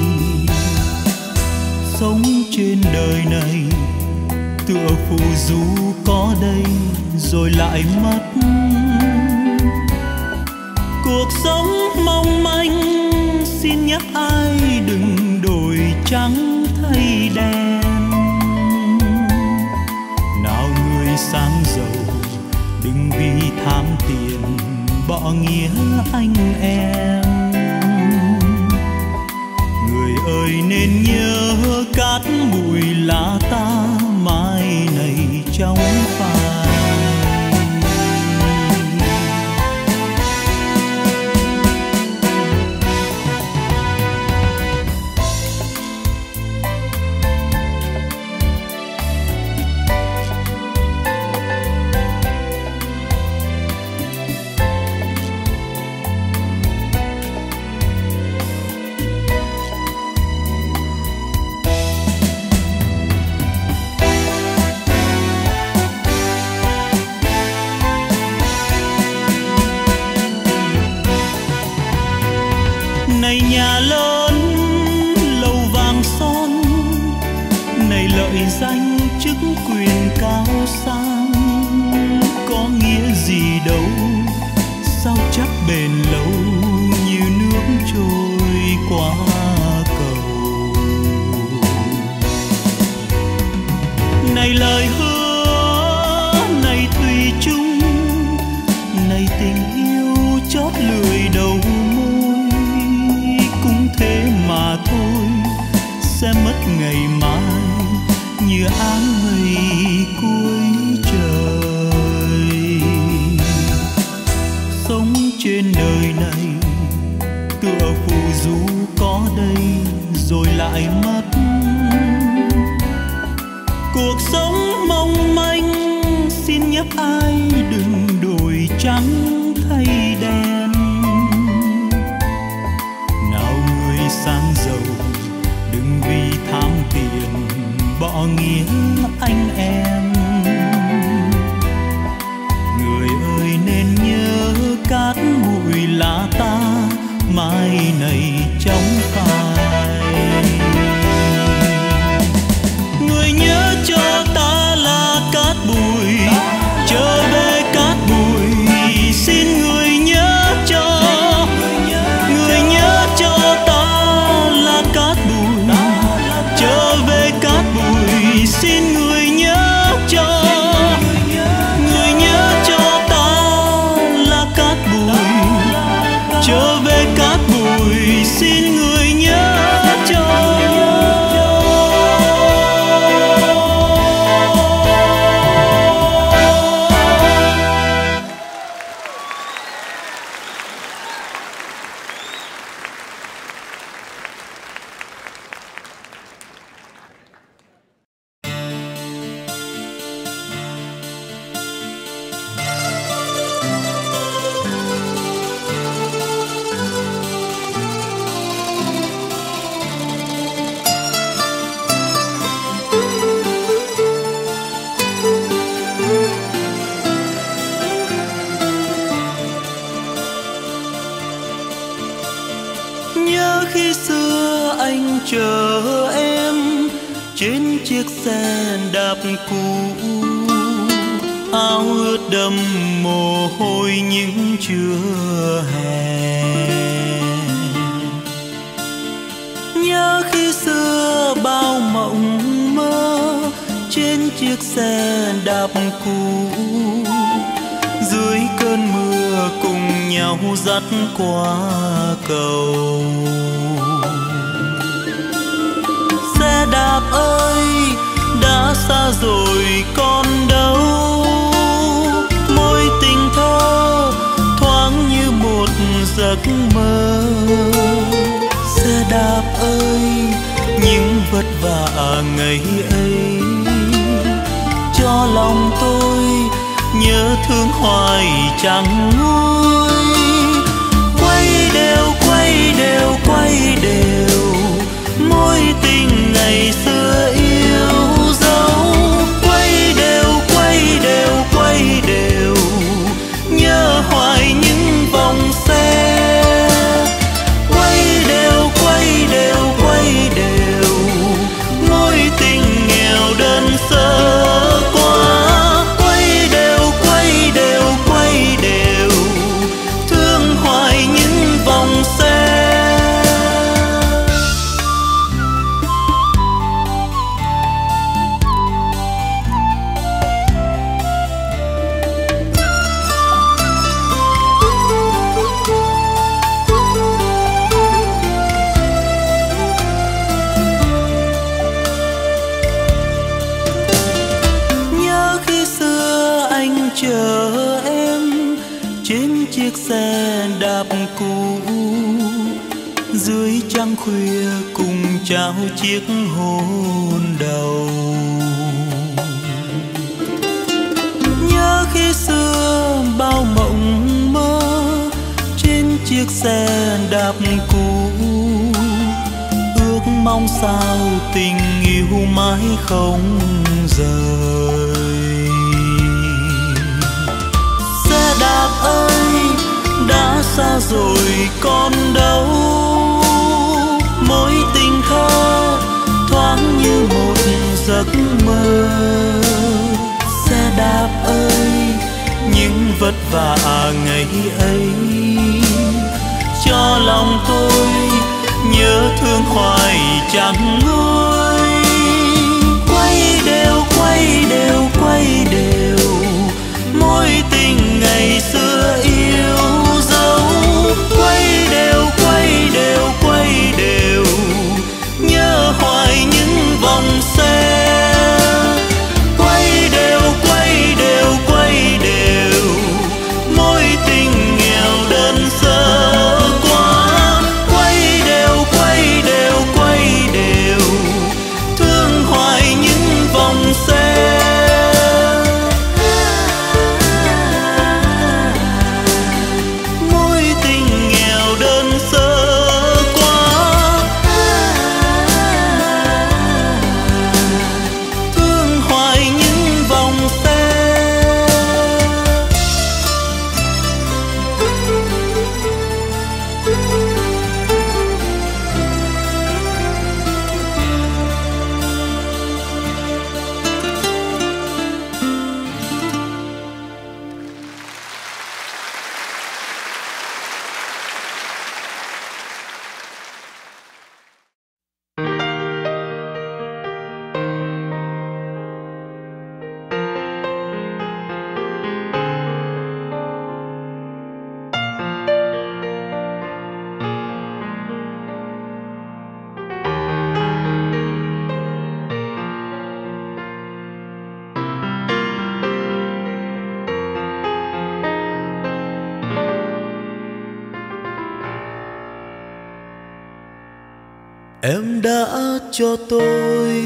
C: Sống trên đời này tựa phù du có đây rồi lại mất. Cuộc sống mong manh xin nhắc ai đừng đổi trắng thay đen. Nào người sang giàu đừng vì tham tiền bỏ nghĩa anh em. Người ơi nên nhớ cát bụi là ta mai này trong phai. Này nhà lớn lầu vàng son, này lợi danh chức quyền cao sang, có nghĩa gì đâu, sao chắc bền lâu như nước trôi qua cầu. Này lời hứa, này thủy chung, này tình yêu chót lưỡi đầu môi, cũng thế mà thôi, sẽ mất ngày mai như áng mây cuối trời. Sống trên đời này tựa phù du có đây rồi lại mất. Cuộc sống mong manh xin nhắc ai đừng đổi trắng thay đen. Nào người sang giàu đừng vì tham tiền bỏ nghĩa anh em. Người ơi nên nhớ cát bụi là ta mai này trong phai. Người nhớ cho ta là cát bụi, trở về cát bụi, xin người nhớ cho. Người nhớ cho ta là cát bụi, trở về cát bụi, xin người nhớ. trên chiếc xe đạp cũ, áo ướt đẫm mồ hôi những trưa hè. Nhớ khi xưa bao mộng mơ trên chiếc xe đạp cũ, dưới cơn mưa cùng nhau dắt qua cầu. Xe đạp ơi đã xa rồi còn đâu, mối tình thơ thoáng như một giấc mơ. Xe đạp ơi những vất vả ngày ấy cho lòng tôi nhớ thương hoài chẳng nguôi. Quay đều quay đều quay đều mối tình ngày xưa yêu dấu. Quay đều quay đều quay đều nhớ hoài những vòng xe. Quay đều quay đều quay đều mối tình nghèo đơn sơ quá. Quay đều quay đều quay đều thương hoài những vòng xe. Chờ em trên chiếc xe đạp cũ, dưới trăng khuya cùng trao chiếc hôn đầu. Nhớ khi xưa bao mộng mơ trên chiếc xe đạp cũ, ước mong sao tình yêu mãi không rời. Xe đạp ơi đã xa rồi còn đâu, mối tình thơ thoáng như một giấc mơ. Xe đạp ơi những vất vả ngày ấy cho lòng tôi nhớ thương hoài chẳng nguôi. Quay đều quay đều quay đều mối tình ngày xưa yêu dấu. Quay đều quay đều quay đều nhớ hoài những vòng xe. Quay đều quay đều quay đều mối tình nghèo đơn sơ quá. Quay đều quay đều quay đều thương hoài những vòng xe. Em đã cho tôi,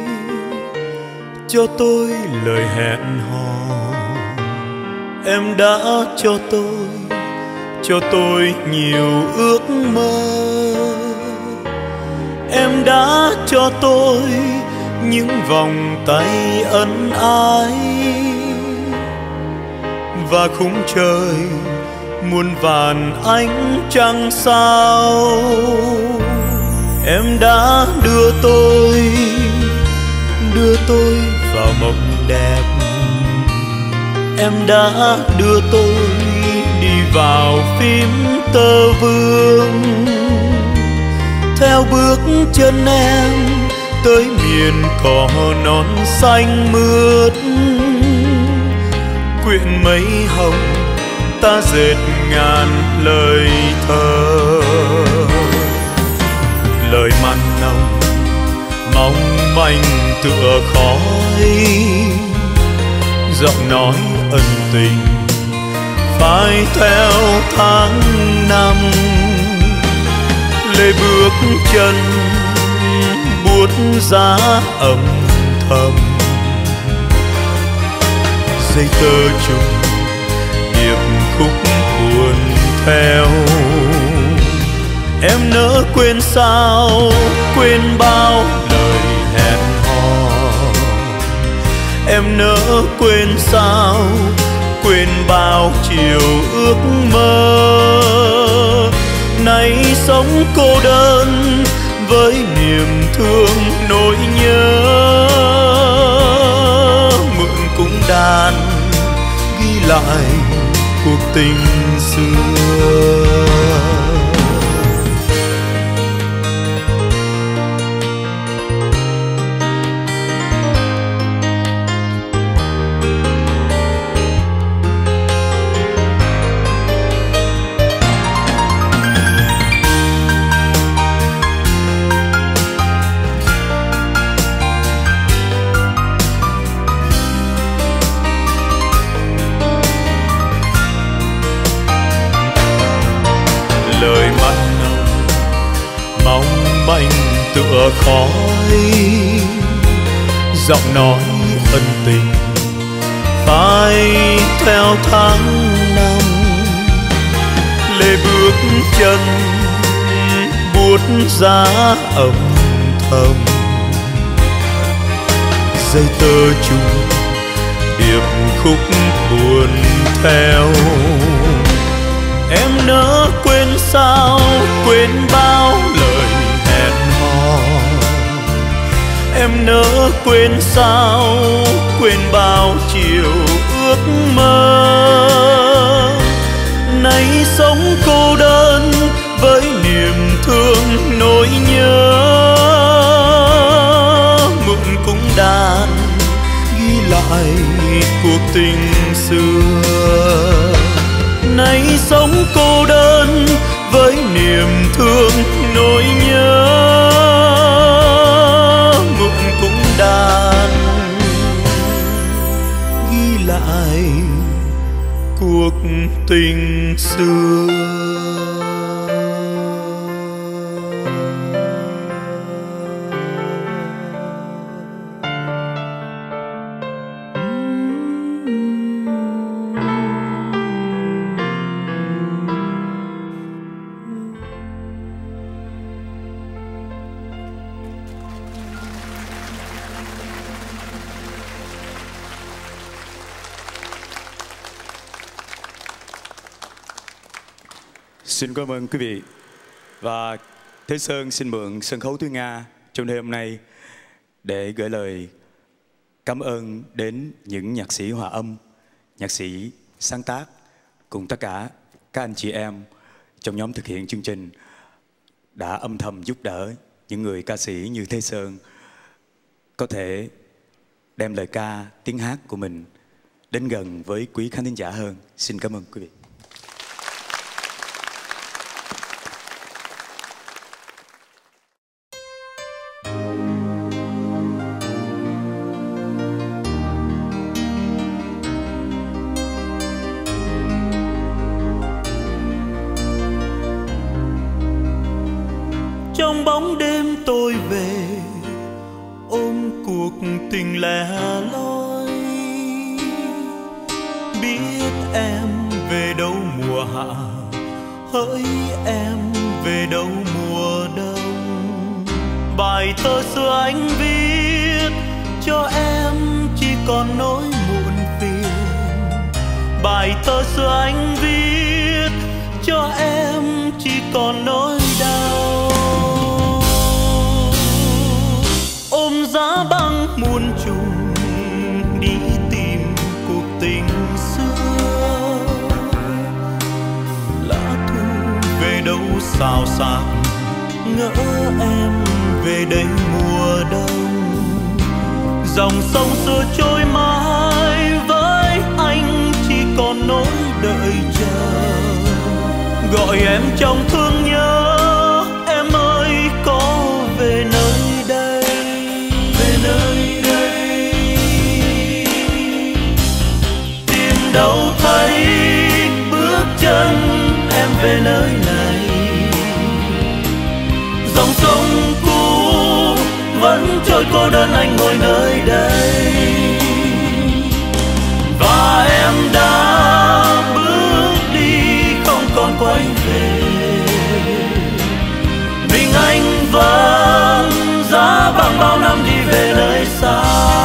C: cho tôi lời hẹn hò. Em đã cho tôi, cho tôi nhiều ước mơ. Em đã cho tôi những vòng tay ân ái và khung trời muôn vàn ánh trăng sao. Em đã đưa tôi
B: đưa tôi vào mộng đẹp. Em đã đưa tôi đi vào phim Tơ Vương, theo bước chân em tới miền cỏ non xanh mướt. Quyện mây hồng ta dệt ngàn lời thơ, lời mặn nồng mong manh tựa khói, giọng nói ân tình phai theo tháng năm. Lê bước chân buốt giá âm thầm, dây tơ trùng điệp khúc buồn theo. Em nỡ quên sao, quên bao lời hẹn hò. Em nỡ quên sao, quên bao chiều ước mơ. Nay sống cô đơn với niềm thương nỗi nhớ. Mượn cung đàn ghi lại cuộc tình xưa. Lời mặn nồng mong manh tựa khói, giọng nói ân tình phai theo tháng năm. Lê bước chân buốt giá âm thầm, dây tơ trùng điệp khúc buồn theo. Em nỡ quên sao, quên bao lời hẹn hò. Em nỡ quên sao, quên bao chiều ước mơ. Nay sống cô đơn với niềm thương nỗi nhớ. Mượn cung đàn ghi lại cuộc tình xưa. Nay sống cô đơn với niềm thương nỗi nhớ. Mượn cung đàn ghi lại cuộc tình xưa.
D: Xin cảm ơn quý vị. Và Thế Sơn xin mượn sân khấu Thúy Nga trong đêm hôm nay để gửi lời cảm ơn đến những nhạc sĩ hòa âm, nhạc sĩ sáng tác cùng tất cả các anh chị em trong nhóm thực hiện chương trình đã âm thầm giúp đỡ những người ca sĩ như Thế Sơn có thể đem lời ca, tiếng hát của mình đến gần với quý khán thính giả hơn. Xin cảm ơn quý vị.
B: Trong bóng đêm tôi về ôm cuộc tình lẻ loi, biết em về đâu mùa hạ, hỡi em về đâu mùa đông. Bài thơ xưa anh viết cho em chỉ còn nỗi muộn phiền. Bài thơ xưa anh viết cho em chỉ còn nỗi đau. Ôm giá băng
C: muôn trùng đi tìm cuộc tình xưa. Lá thu về đâu xào xạc, ngỡ em về đây mùa đông. Dòng sông xưa trôi mãi với anh chỉ còn nỗi đợi chờ. Gọi em trong thương nhớ, em ơi có về nơi đây, về nơi đây. Tìm đâu thấy bước chân em về nơi này. Dòng sông cũ vẫn trôi cô đơn, anh ngồi nơi đây. Và em đã bước đi không còn quay về. Mình anh vẫn giá băng bao năm đi về nơi xa.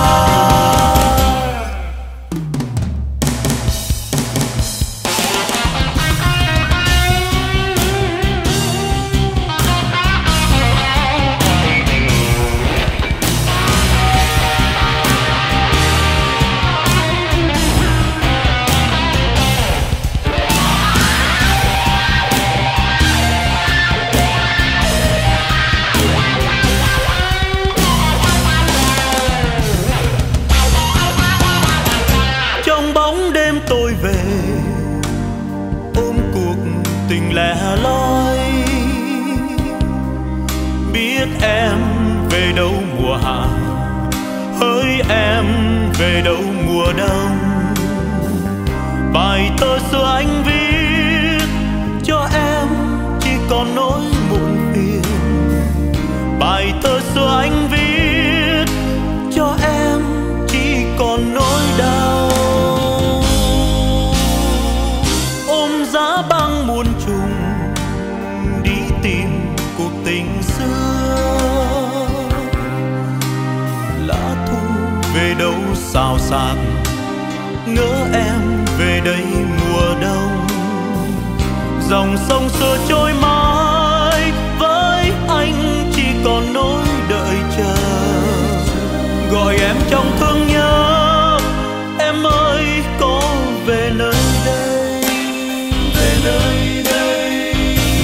C: Lẻ loi biết em về đâu mùa hạ, hỡi em về đâu mùa đông. Bài thơ xưa anh viết cho em chỉ còn nỗi muộn phiền. Bài thơ xưa anh viết cho em chỉ còn nỗi đau. Ôm giá băng muôn trùng đi tìm cuộc tình xưa. Lá thu về đâu xào xạc, ngỡ em về đây mùa đông. Dòng sông xưa trôi mãi với anh chỉ còn nỗi đợi chờ. Gọi em trong thương nhớ, em ơi có về nơi đây, về nơi đây.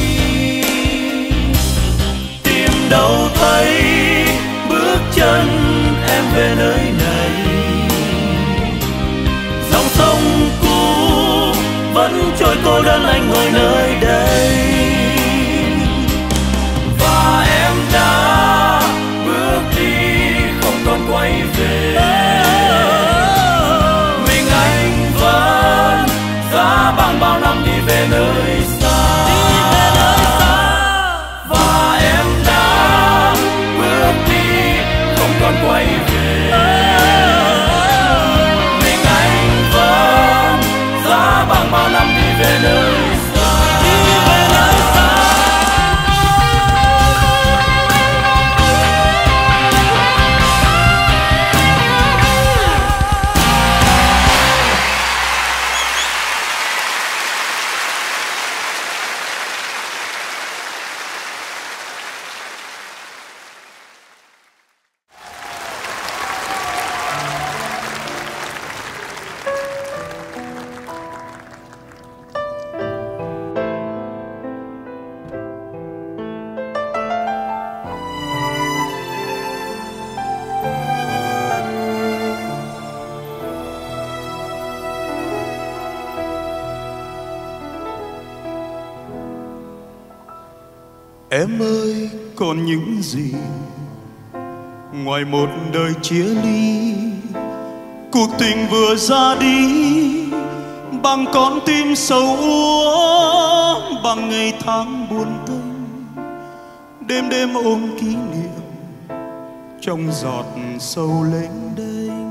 C: Tìm đâu thấy bước chân em về nơi này. Dòng sông cũ vẫn trôi cô đơn, anh ngồi nơi đây. Và em đã bước đi không còn quay về. Mình anh vẫn giá băng bao năm đi về nơi xa. Và em đã bước đi không còn quay về. Mình anh vẫn giá băng bao năm đi về nơi xa, đi về nơi xa. Em ơi còn những gì ngoài một đời chia ly. Cuộc tình vừa ra đi bằng con tim sâu úa, bằng ngày tháng buồn tênh. Đêm đêm ôm kỷ niệm trong giọt sâu lênh đênh.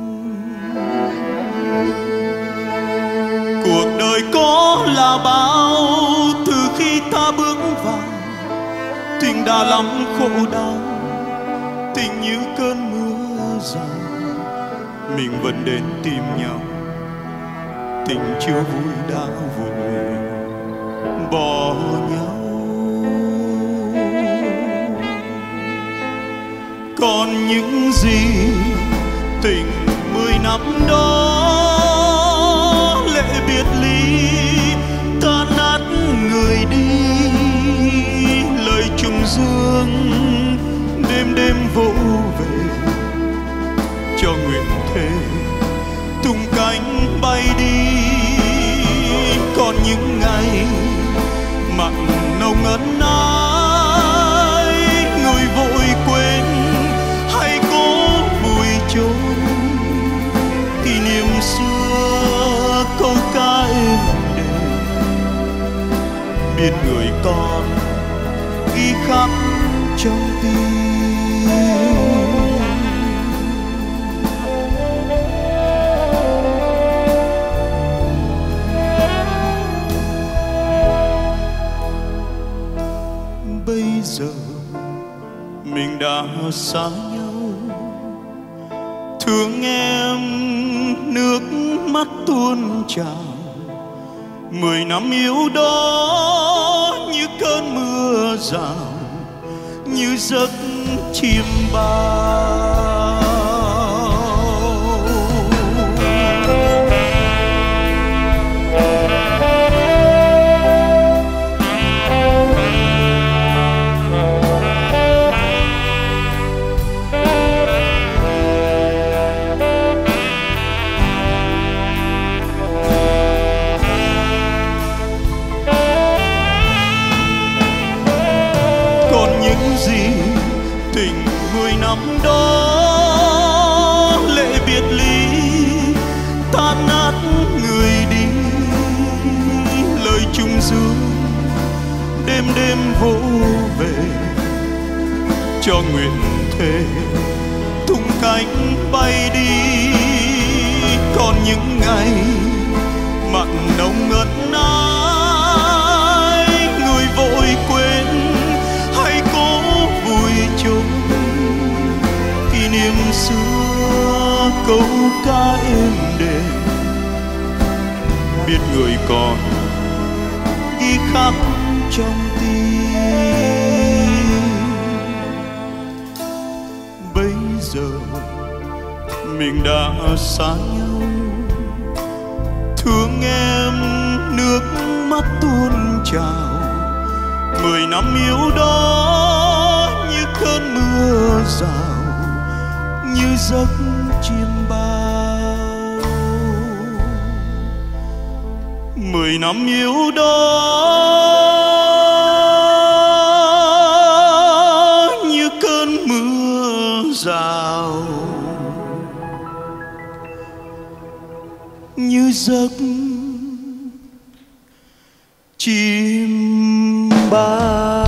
C: Cuộc đời có là bao từ khi ta bước vào. Tình đã lắm khổ đau, tình như cơn mưa rào. Mình vẫn đến tìm nhau, tình chưa vui đã vội bỏ nhau. Còn những gì tình mười năm đó lệ biệt ly tan nát người đi, lời trùng dương đêm đêm vỗ về cho nguyện thề tung cánh bay đi. Còn những ngày mặn nồng ân ái người vội quên hay cố vùi chôn kỷ niệm xưa câu ca êm đềm biết người còn ghi khắc trong tim. Bây giờ mình đã xa nhau, thương em nước mắt tuôn trào. Mười năm yêu đó như cơn mưa rào, như giấc chim bao. Tình mười năm đó lệ biệt ly tan nát người đi, lời trùng dương đêm đêm vỗ về cho nguyện thề tung cánh bay đi. Còn những ngày mặn nồng ân ái người vội quên hay cố vùi chôn kỷ niệm xưa câu ca êm đềm biết người còn ghi khắc trong tim. Bây giờ mình đã xa nhau, thương em nước mắt tuôn trào. Mười năm yêu đó như cơn mưa rào, như giấc chim bao. Mười năm yêu đó như cơn mưa rào, như giấc chim bao.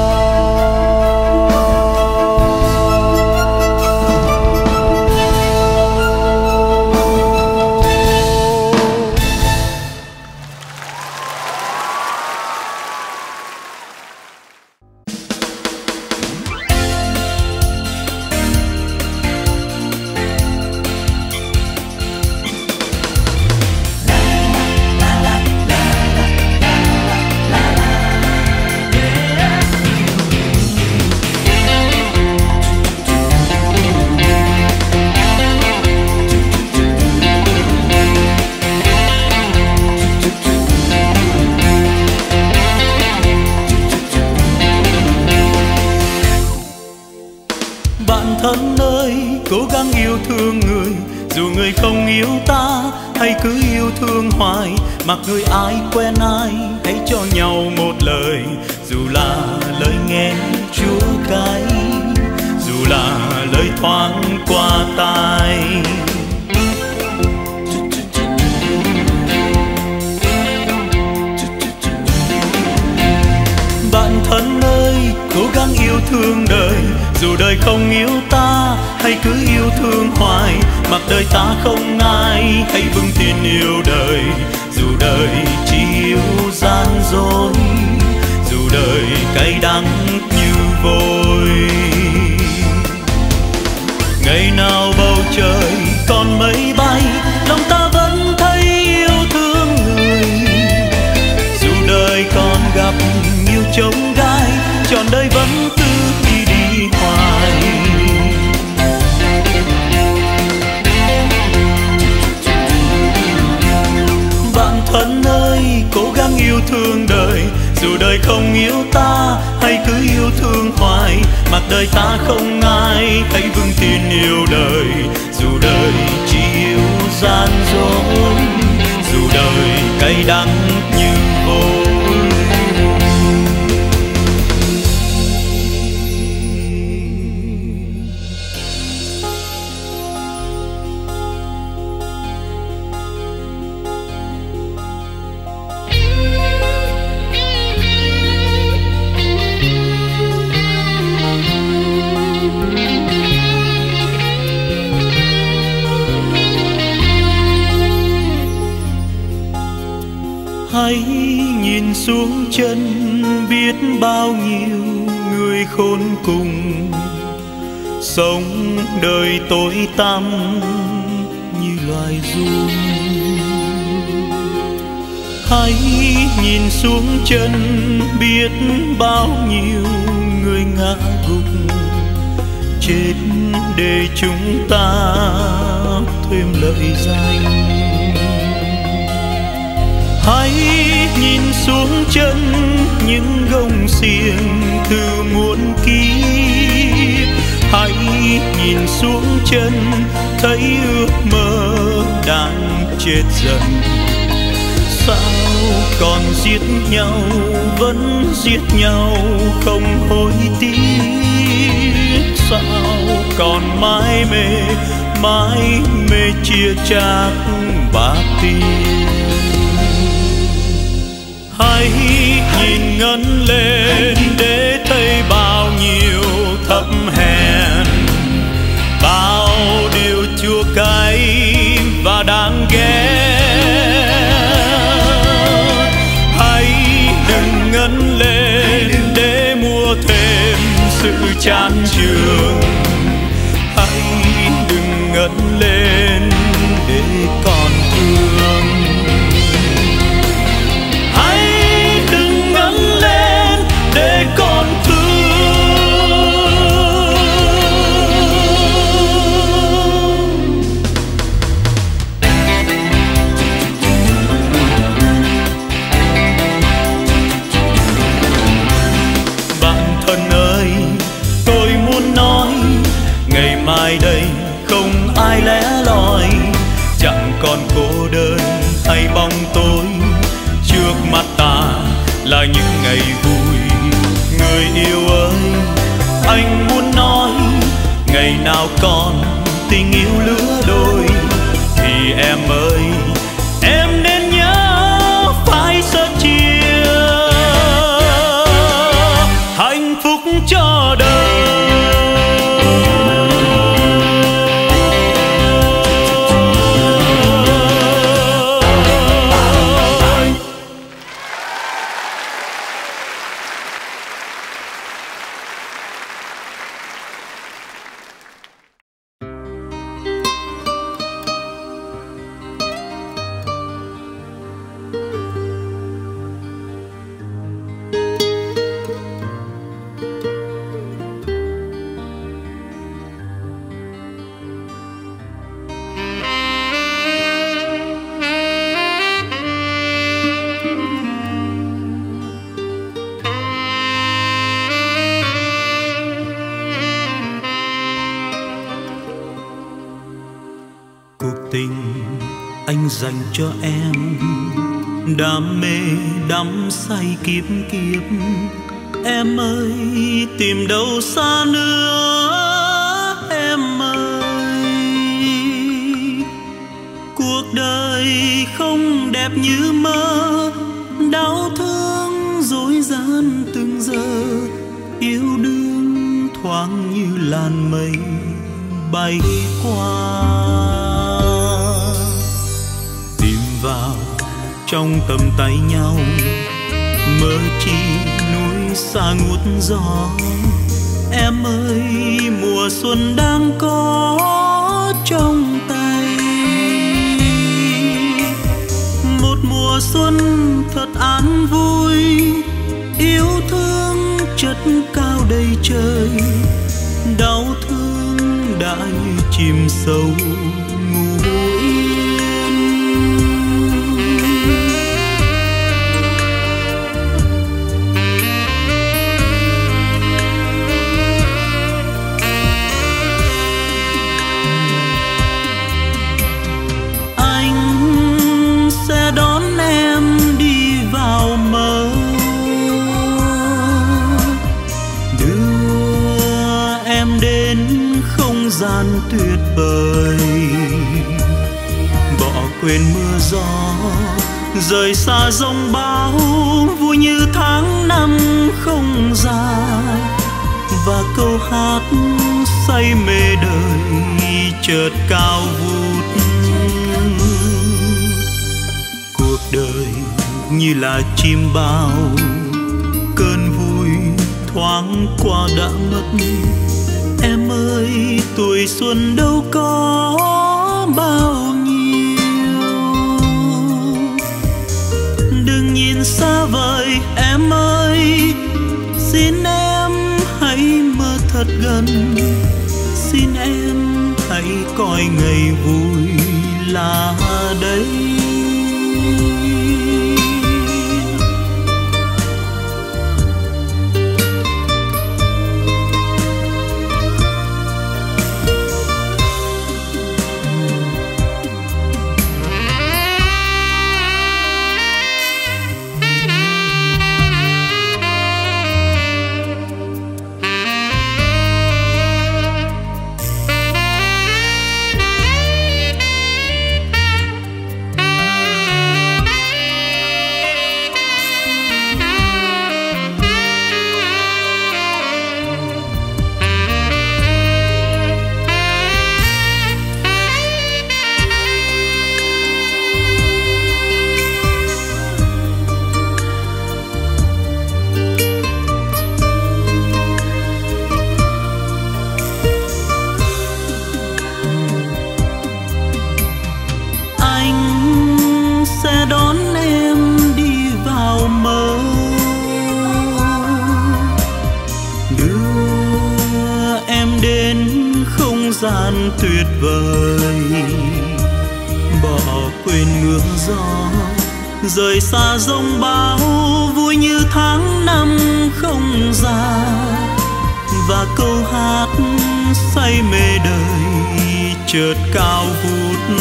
B: thân ơi, cố gắng yêu thương người, dù người không yêu ta, hay cứ yêu thương hoài. Mặc người ai quen ai, hãy cho nhau một lời, dù là lời nghe chúa cay, dù là lời thoáng qua tai. Bạn thân ơi, cố gắng yêu thương đời, dù đời không yêu ta, hãy cứ yêu thương hoài. Mặc đời ta không ai, hãy vững tin yêu đời, dù đời chỉ yêu gian dối, dù đời cay đắng như vôi. Ngày nào bầu trời còn mây bay, lòng ta vẫn thấy yêu thương người. Dù đời còn gặp nhiều chông gai, trọn đời vẫn cứ đi đi hoài.
C: không yêu ta, hay cứ yêu thương hoài. Mặc đời ta không ai, hãy vững tin yêu đời. Dù đời chỉ yêu gian dối, dù đời cay đắng như vôi. Hãy nhìn xuống chân, biết bao nhiêu người khốn cùng, sống đời tối tăm như loài giun. Hãy nhìn xuống chân, biết bao nhiêu người ngã gục, chết để chúng ta thêm lợi danh. Hãy nhìn xuống chân những gông xiềng từ muôn kiếp. Hãy nhìn xuống chân thấy ước mơ đang chết dần. Sao còn giết nhau, vẫn giết nhau không hối tiếc. Sao còn mãi mê, mãi mê chia chác bạc tiền. Hãy nhìn ngân lên để thấy bao nhiêu thấp hèn, bao điều chua cay và đáng ghét. Hãy đừng ngân lên để mua thêm sự chán chường. Hãy đừng ngân lên để còn thương. Để con bạn thân ơi, tôi muốn nói ngày mai đây không ai lẻ loi, chẳng còn cô đơn hay bóng tối. Trước mắt ta là những ngày vui. Người yêu ơi, anh muốn nói ngày nào còn tình yêu lứa đôi thì em ơi, em nên nhớ phải sớt chia hạnh phúc cho đời. Anh dành cho em đam mê đắm say kiếp kiếp. Em ơi tìm đâu xa nữa em ơi. Cuộc đời không đẹp như mơ, đau thương dối gian từng giờ. Yêu đương thoáng như làn mây bay qua. Vào trong tầm tay nhau, mơ chi núi xa ngút gió. Em ơi mùa xuân đang có trong tay, một mùa xuân thật an vui. Yêu thương chất cao đầy trời, đau thương đã như chìm sâu ngủ yên. tuyệt vời. Bỏ quên mưa gió, rời xa giông bão, vui như tháng năm không dài. Và câu hát say mê đời chợt cao vút. Cuộc đời như là chim bao, cơn vui thoáng qua đã mất. Em ơi, tuổi xuân đâu có bao nhiêu. Đừng nhìn xa vời em ơi, xin em hãy mơ thật gần. Xin em hãy coi ngày vui là đây. Gian tuyệt vời, bỏ quên mưa gió, rời xa giông bão, vui như tháng năm không già. Và câu hát say mê đời chợt cao vút.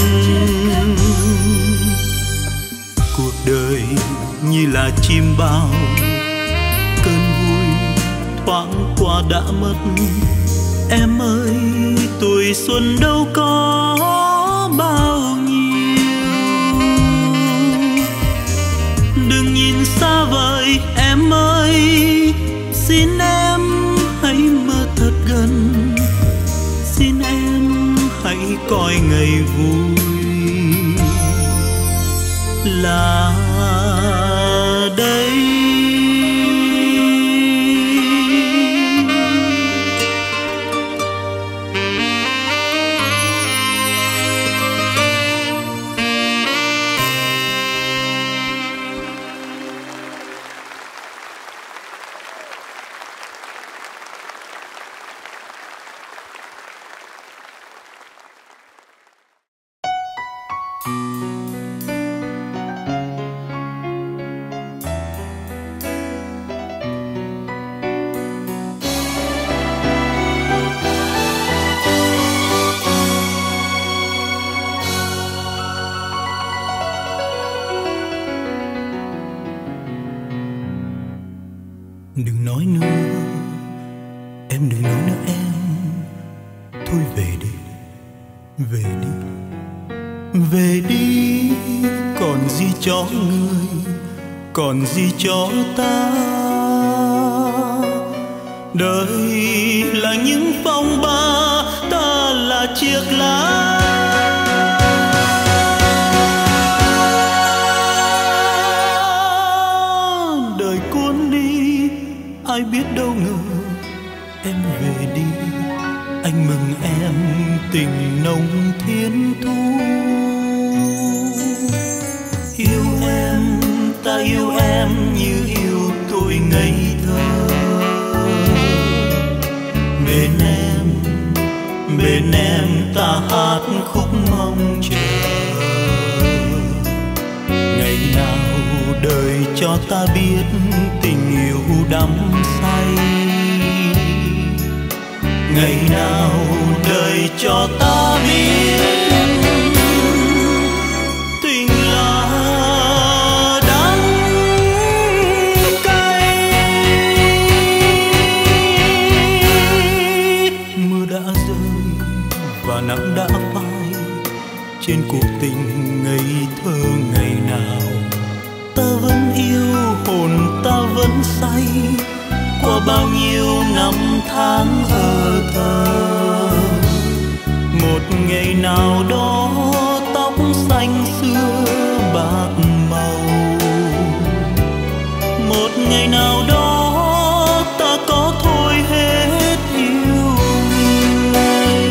C: Cuộc đời như là chim bao, cơn vui thoáng qua đã mất. Em ơi, tuổi xuân đâu có bao nhiêu. Đừng nhìn xa vời em ơi, xin em hãy mơ thật gần. Xin em hãy coi ngày vui là đây. Đừng nói nữa, em đừng nói nữa em. Thôi về đi, về đi, về đi. Còn gì cho người, còn gì cho ta. Đời là những phong ba, ta là chiếc lá. Ai biết đâu ngờ em về đi, anh mừng em tình nồng thiên thu. Yêu em, ta yêu em như yêu tôi ngây thơ. Bên em, bên em ta hát khúc mong chờ. Ngày nào đời cho ta biết tình yêu đắm say. Ngày nào đời cho ta biết tình là đắng cay. Mưa đã rơi và trên cuộc tình ngây thơ ngày nào. Ta vẫn yêu, hồn ta vẫn say qua bao nhiêu năm tháng thờ thờ. Một ngày nào đó tóc xanh xưa bạc màu, một ngày nào đó ta có thôi hết yêu người.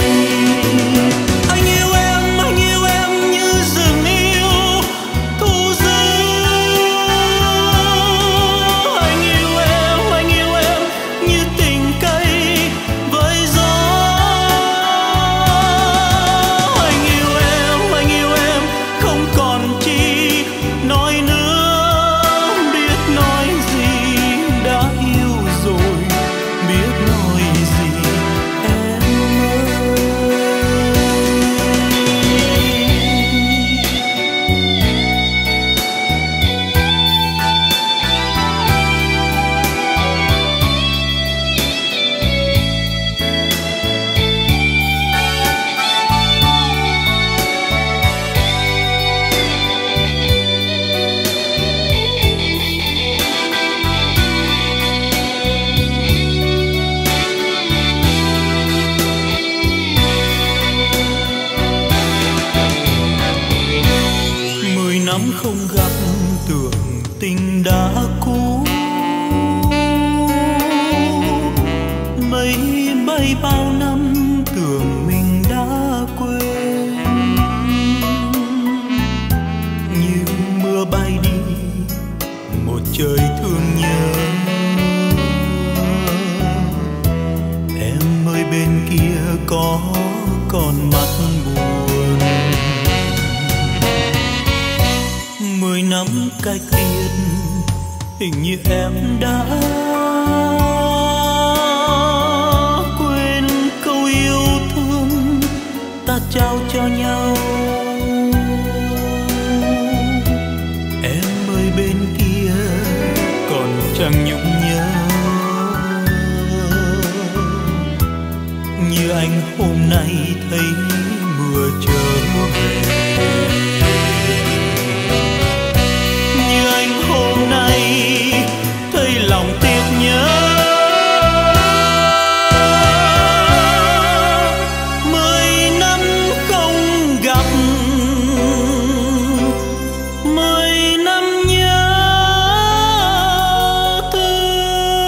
C: Anh yêu em, anh yêu em như rừng yêu thu rơi. Anh yêu em, anh yêu em như tình cây với gió. Anh yêu em, anh yêu em không còn chi nói nữa. Biết nói gì đã yêu rồi, biết nói gì em ơi. Mười năm không gặp tưởng tình đã cũ, mây bay bao năm tưởng mình đã quên. Như mưa bay đi một trời thương nhớ. Em ơi bên kia có còn mắt buồn. Mười năm cách biệt hình như em đã quên câu yêu thương ta trao cho nhau. Em ơi bên kia còn chẳng nhung nhớ như anh hôm nay thấy mưa trở về. Như anh hôm nay thấy lòng tiếc nhớ. Mười năm không gặp, mười năm nhớ thương.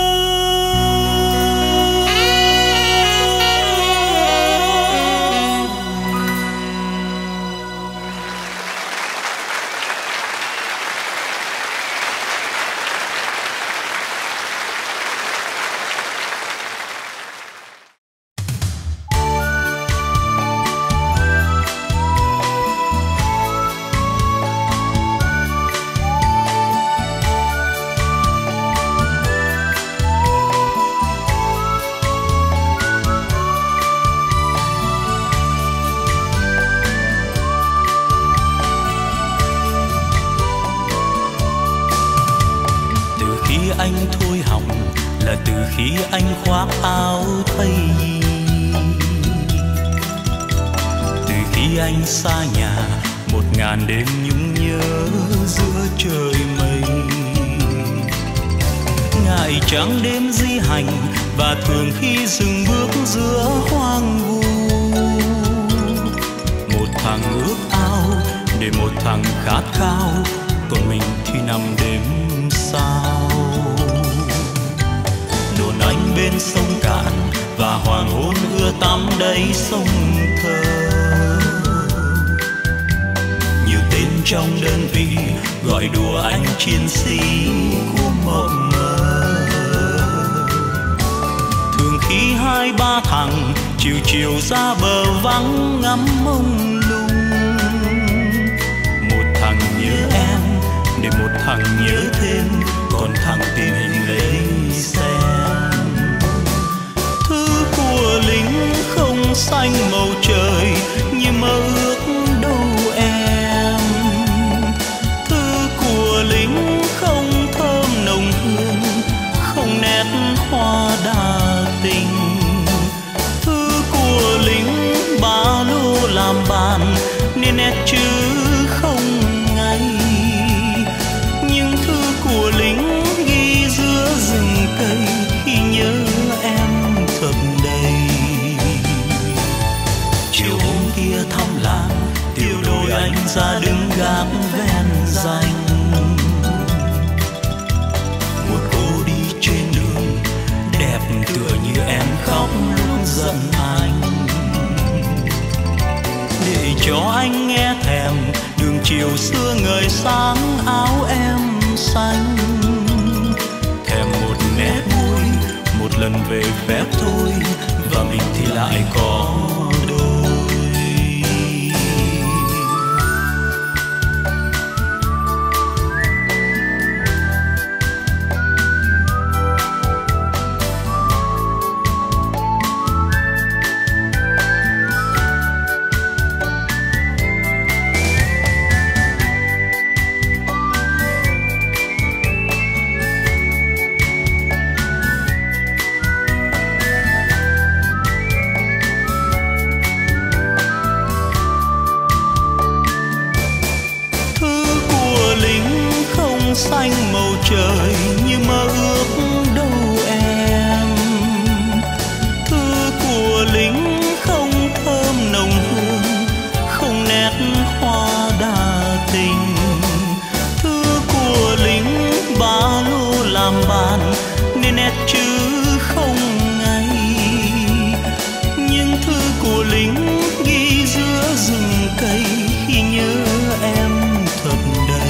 C: Từ khi anh thôi học là từ khi anh khoác áo thay gì. Từ khi anh xa nhà một ngàn đêm nhung nhớ giữa trời mây. Ngại trắng đêm di hành và thường khi dừng bước giữa hoang vu. Một thằng ước ao để một thằng khát khao, còn mình thì nằm đêm sao. Đồn anh bên sông cạn và hoàng hôn ưa tắm đầy sông thơ. Nhiều tên trong đơn vị gọi đùa anh chiến sĩ của mộng mơ. Thường khi hai ba thằng chiều chiều ra bờ vắng ngắm mông lung. Một thằng nhớ em để một thằng nhớ thêm, còn thằng tìm hình lấy xem. Thứ của lính không xanh màu trời như mơ ước đâu em. Thứ của lính không thơm nồng hương, không nét hoa đa tình. Thứ của lính ba lô làm bài bàn nên nét chữ không ngay. Những thư của lính ghi giữa rừng cây khi nhớ em thật đầy. Chiều hôm kia thăm làng, tiểu đội anh ra đứng gác ven ranh. Một cô đi trên đường đẹp tựa như em khóc lúc giận anh. Để cho anh nghe thèm đường chiều xưa ngời sáng áo em xanh. Thèm một nét vui, một lần về phép thôi, và mình thì lại có đôi. Xanh màu trời như mơ ước đâu em. Thư của lính không thơm nồng hương, không nét hoa đa tình. Thư của lính ba lô làm bàn nên nét chữ không ngay. Nhưng thư của lính ghi giữa rừng cây khi nhớ em thật đầy.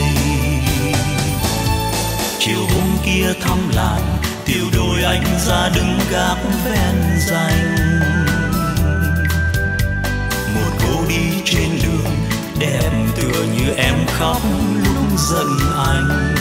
C: Chiều hôm kia thăm làng, tiểu đội anh ra đứng gác ven ranh. Một cô đi trên đường đẹp tựa như em khóc lúc giận anh.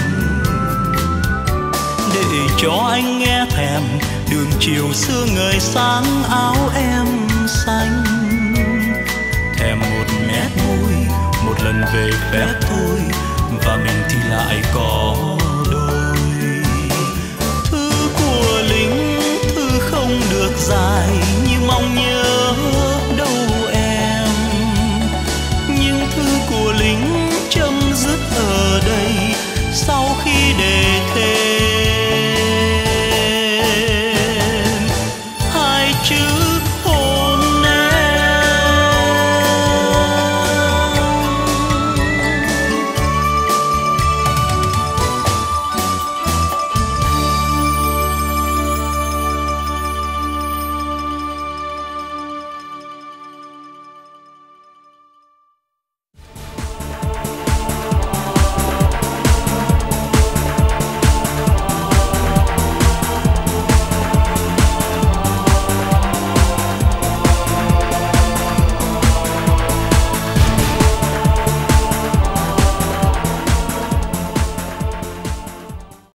C: Để cho anh nghe thèm đường chiều xưa ngời sáng áo em xanh. Thèm một nét môi, một lần về phép thôi, và mình thì lại có đôi. Thư của lính, thư không được dài như mong nhớ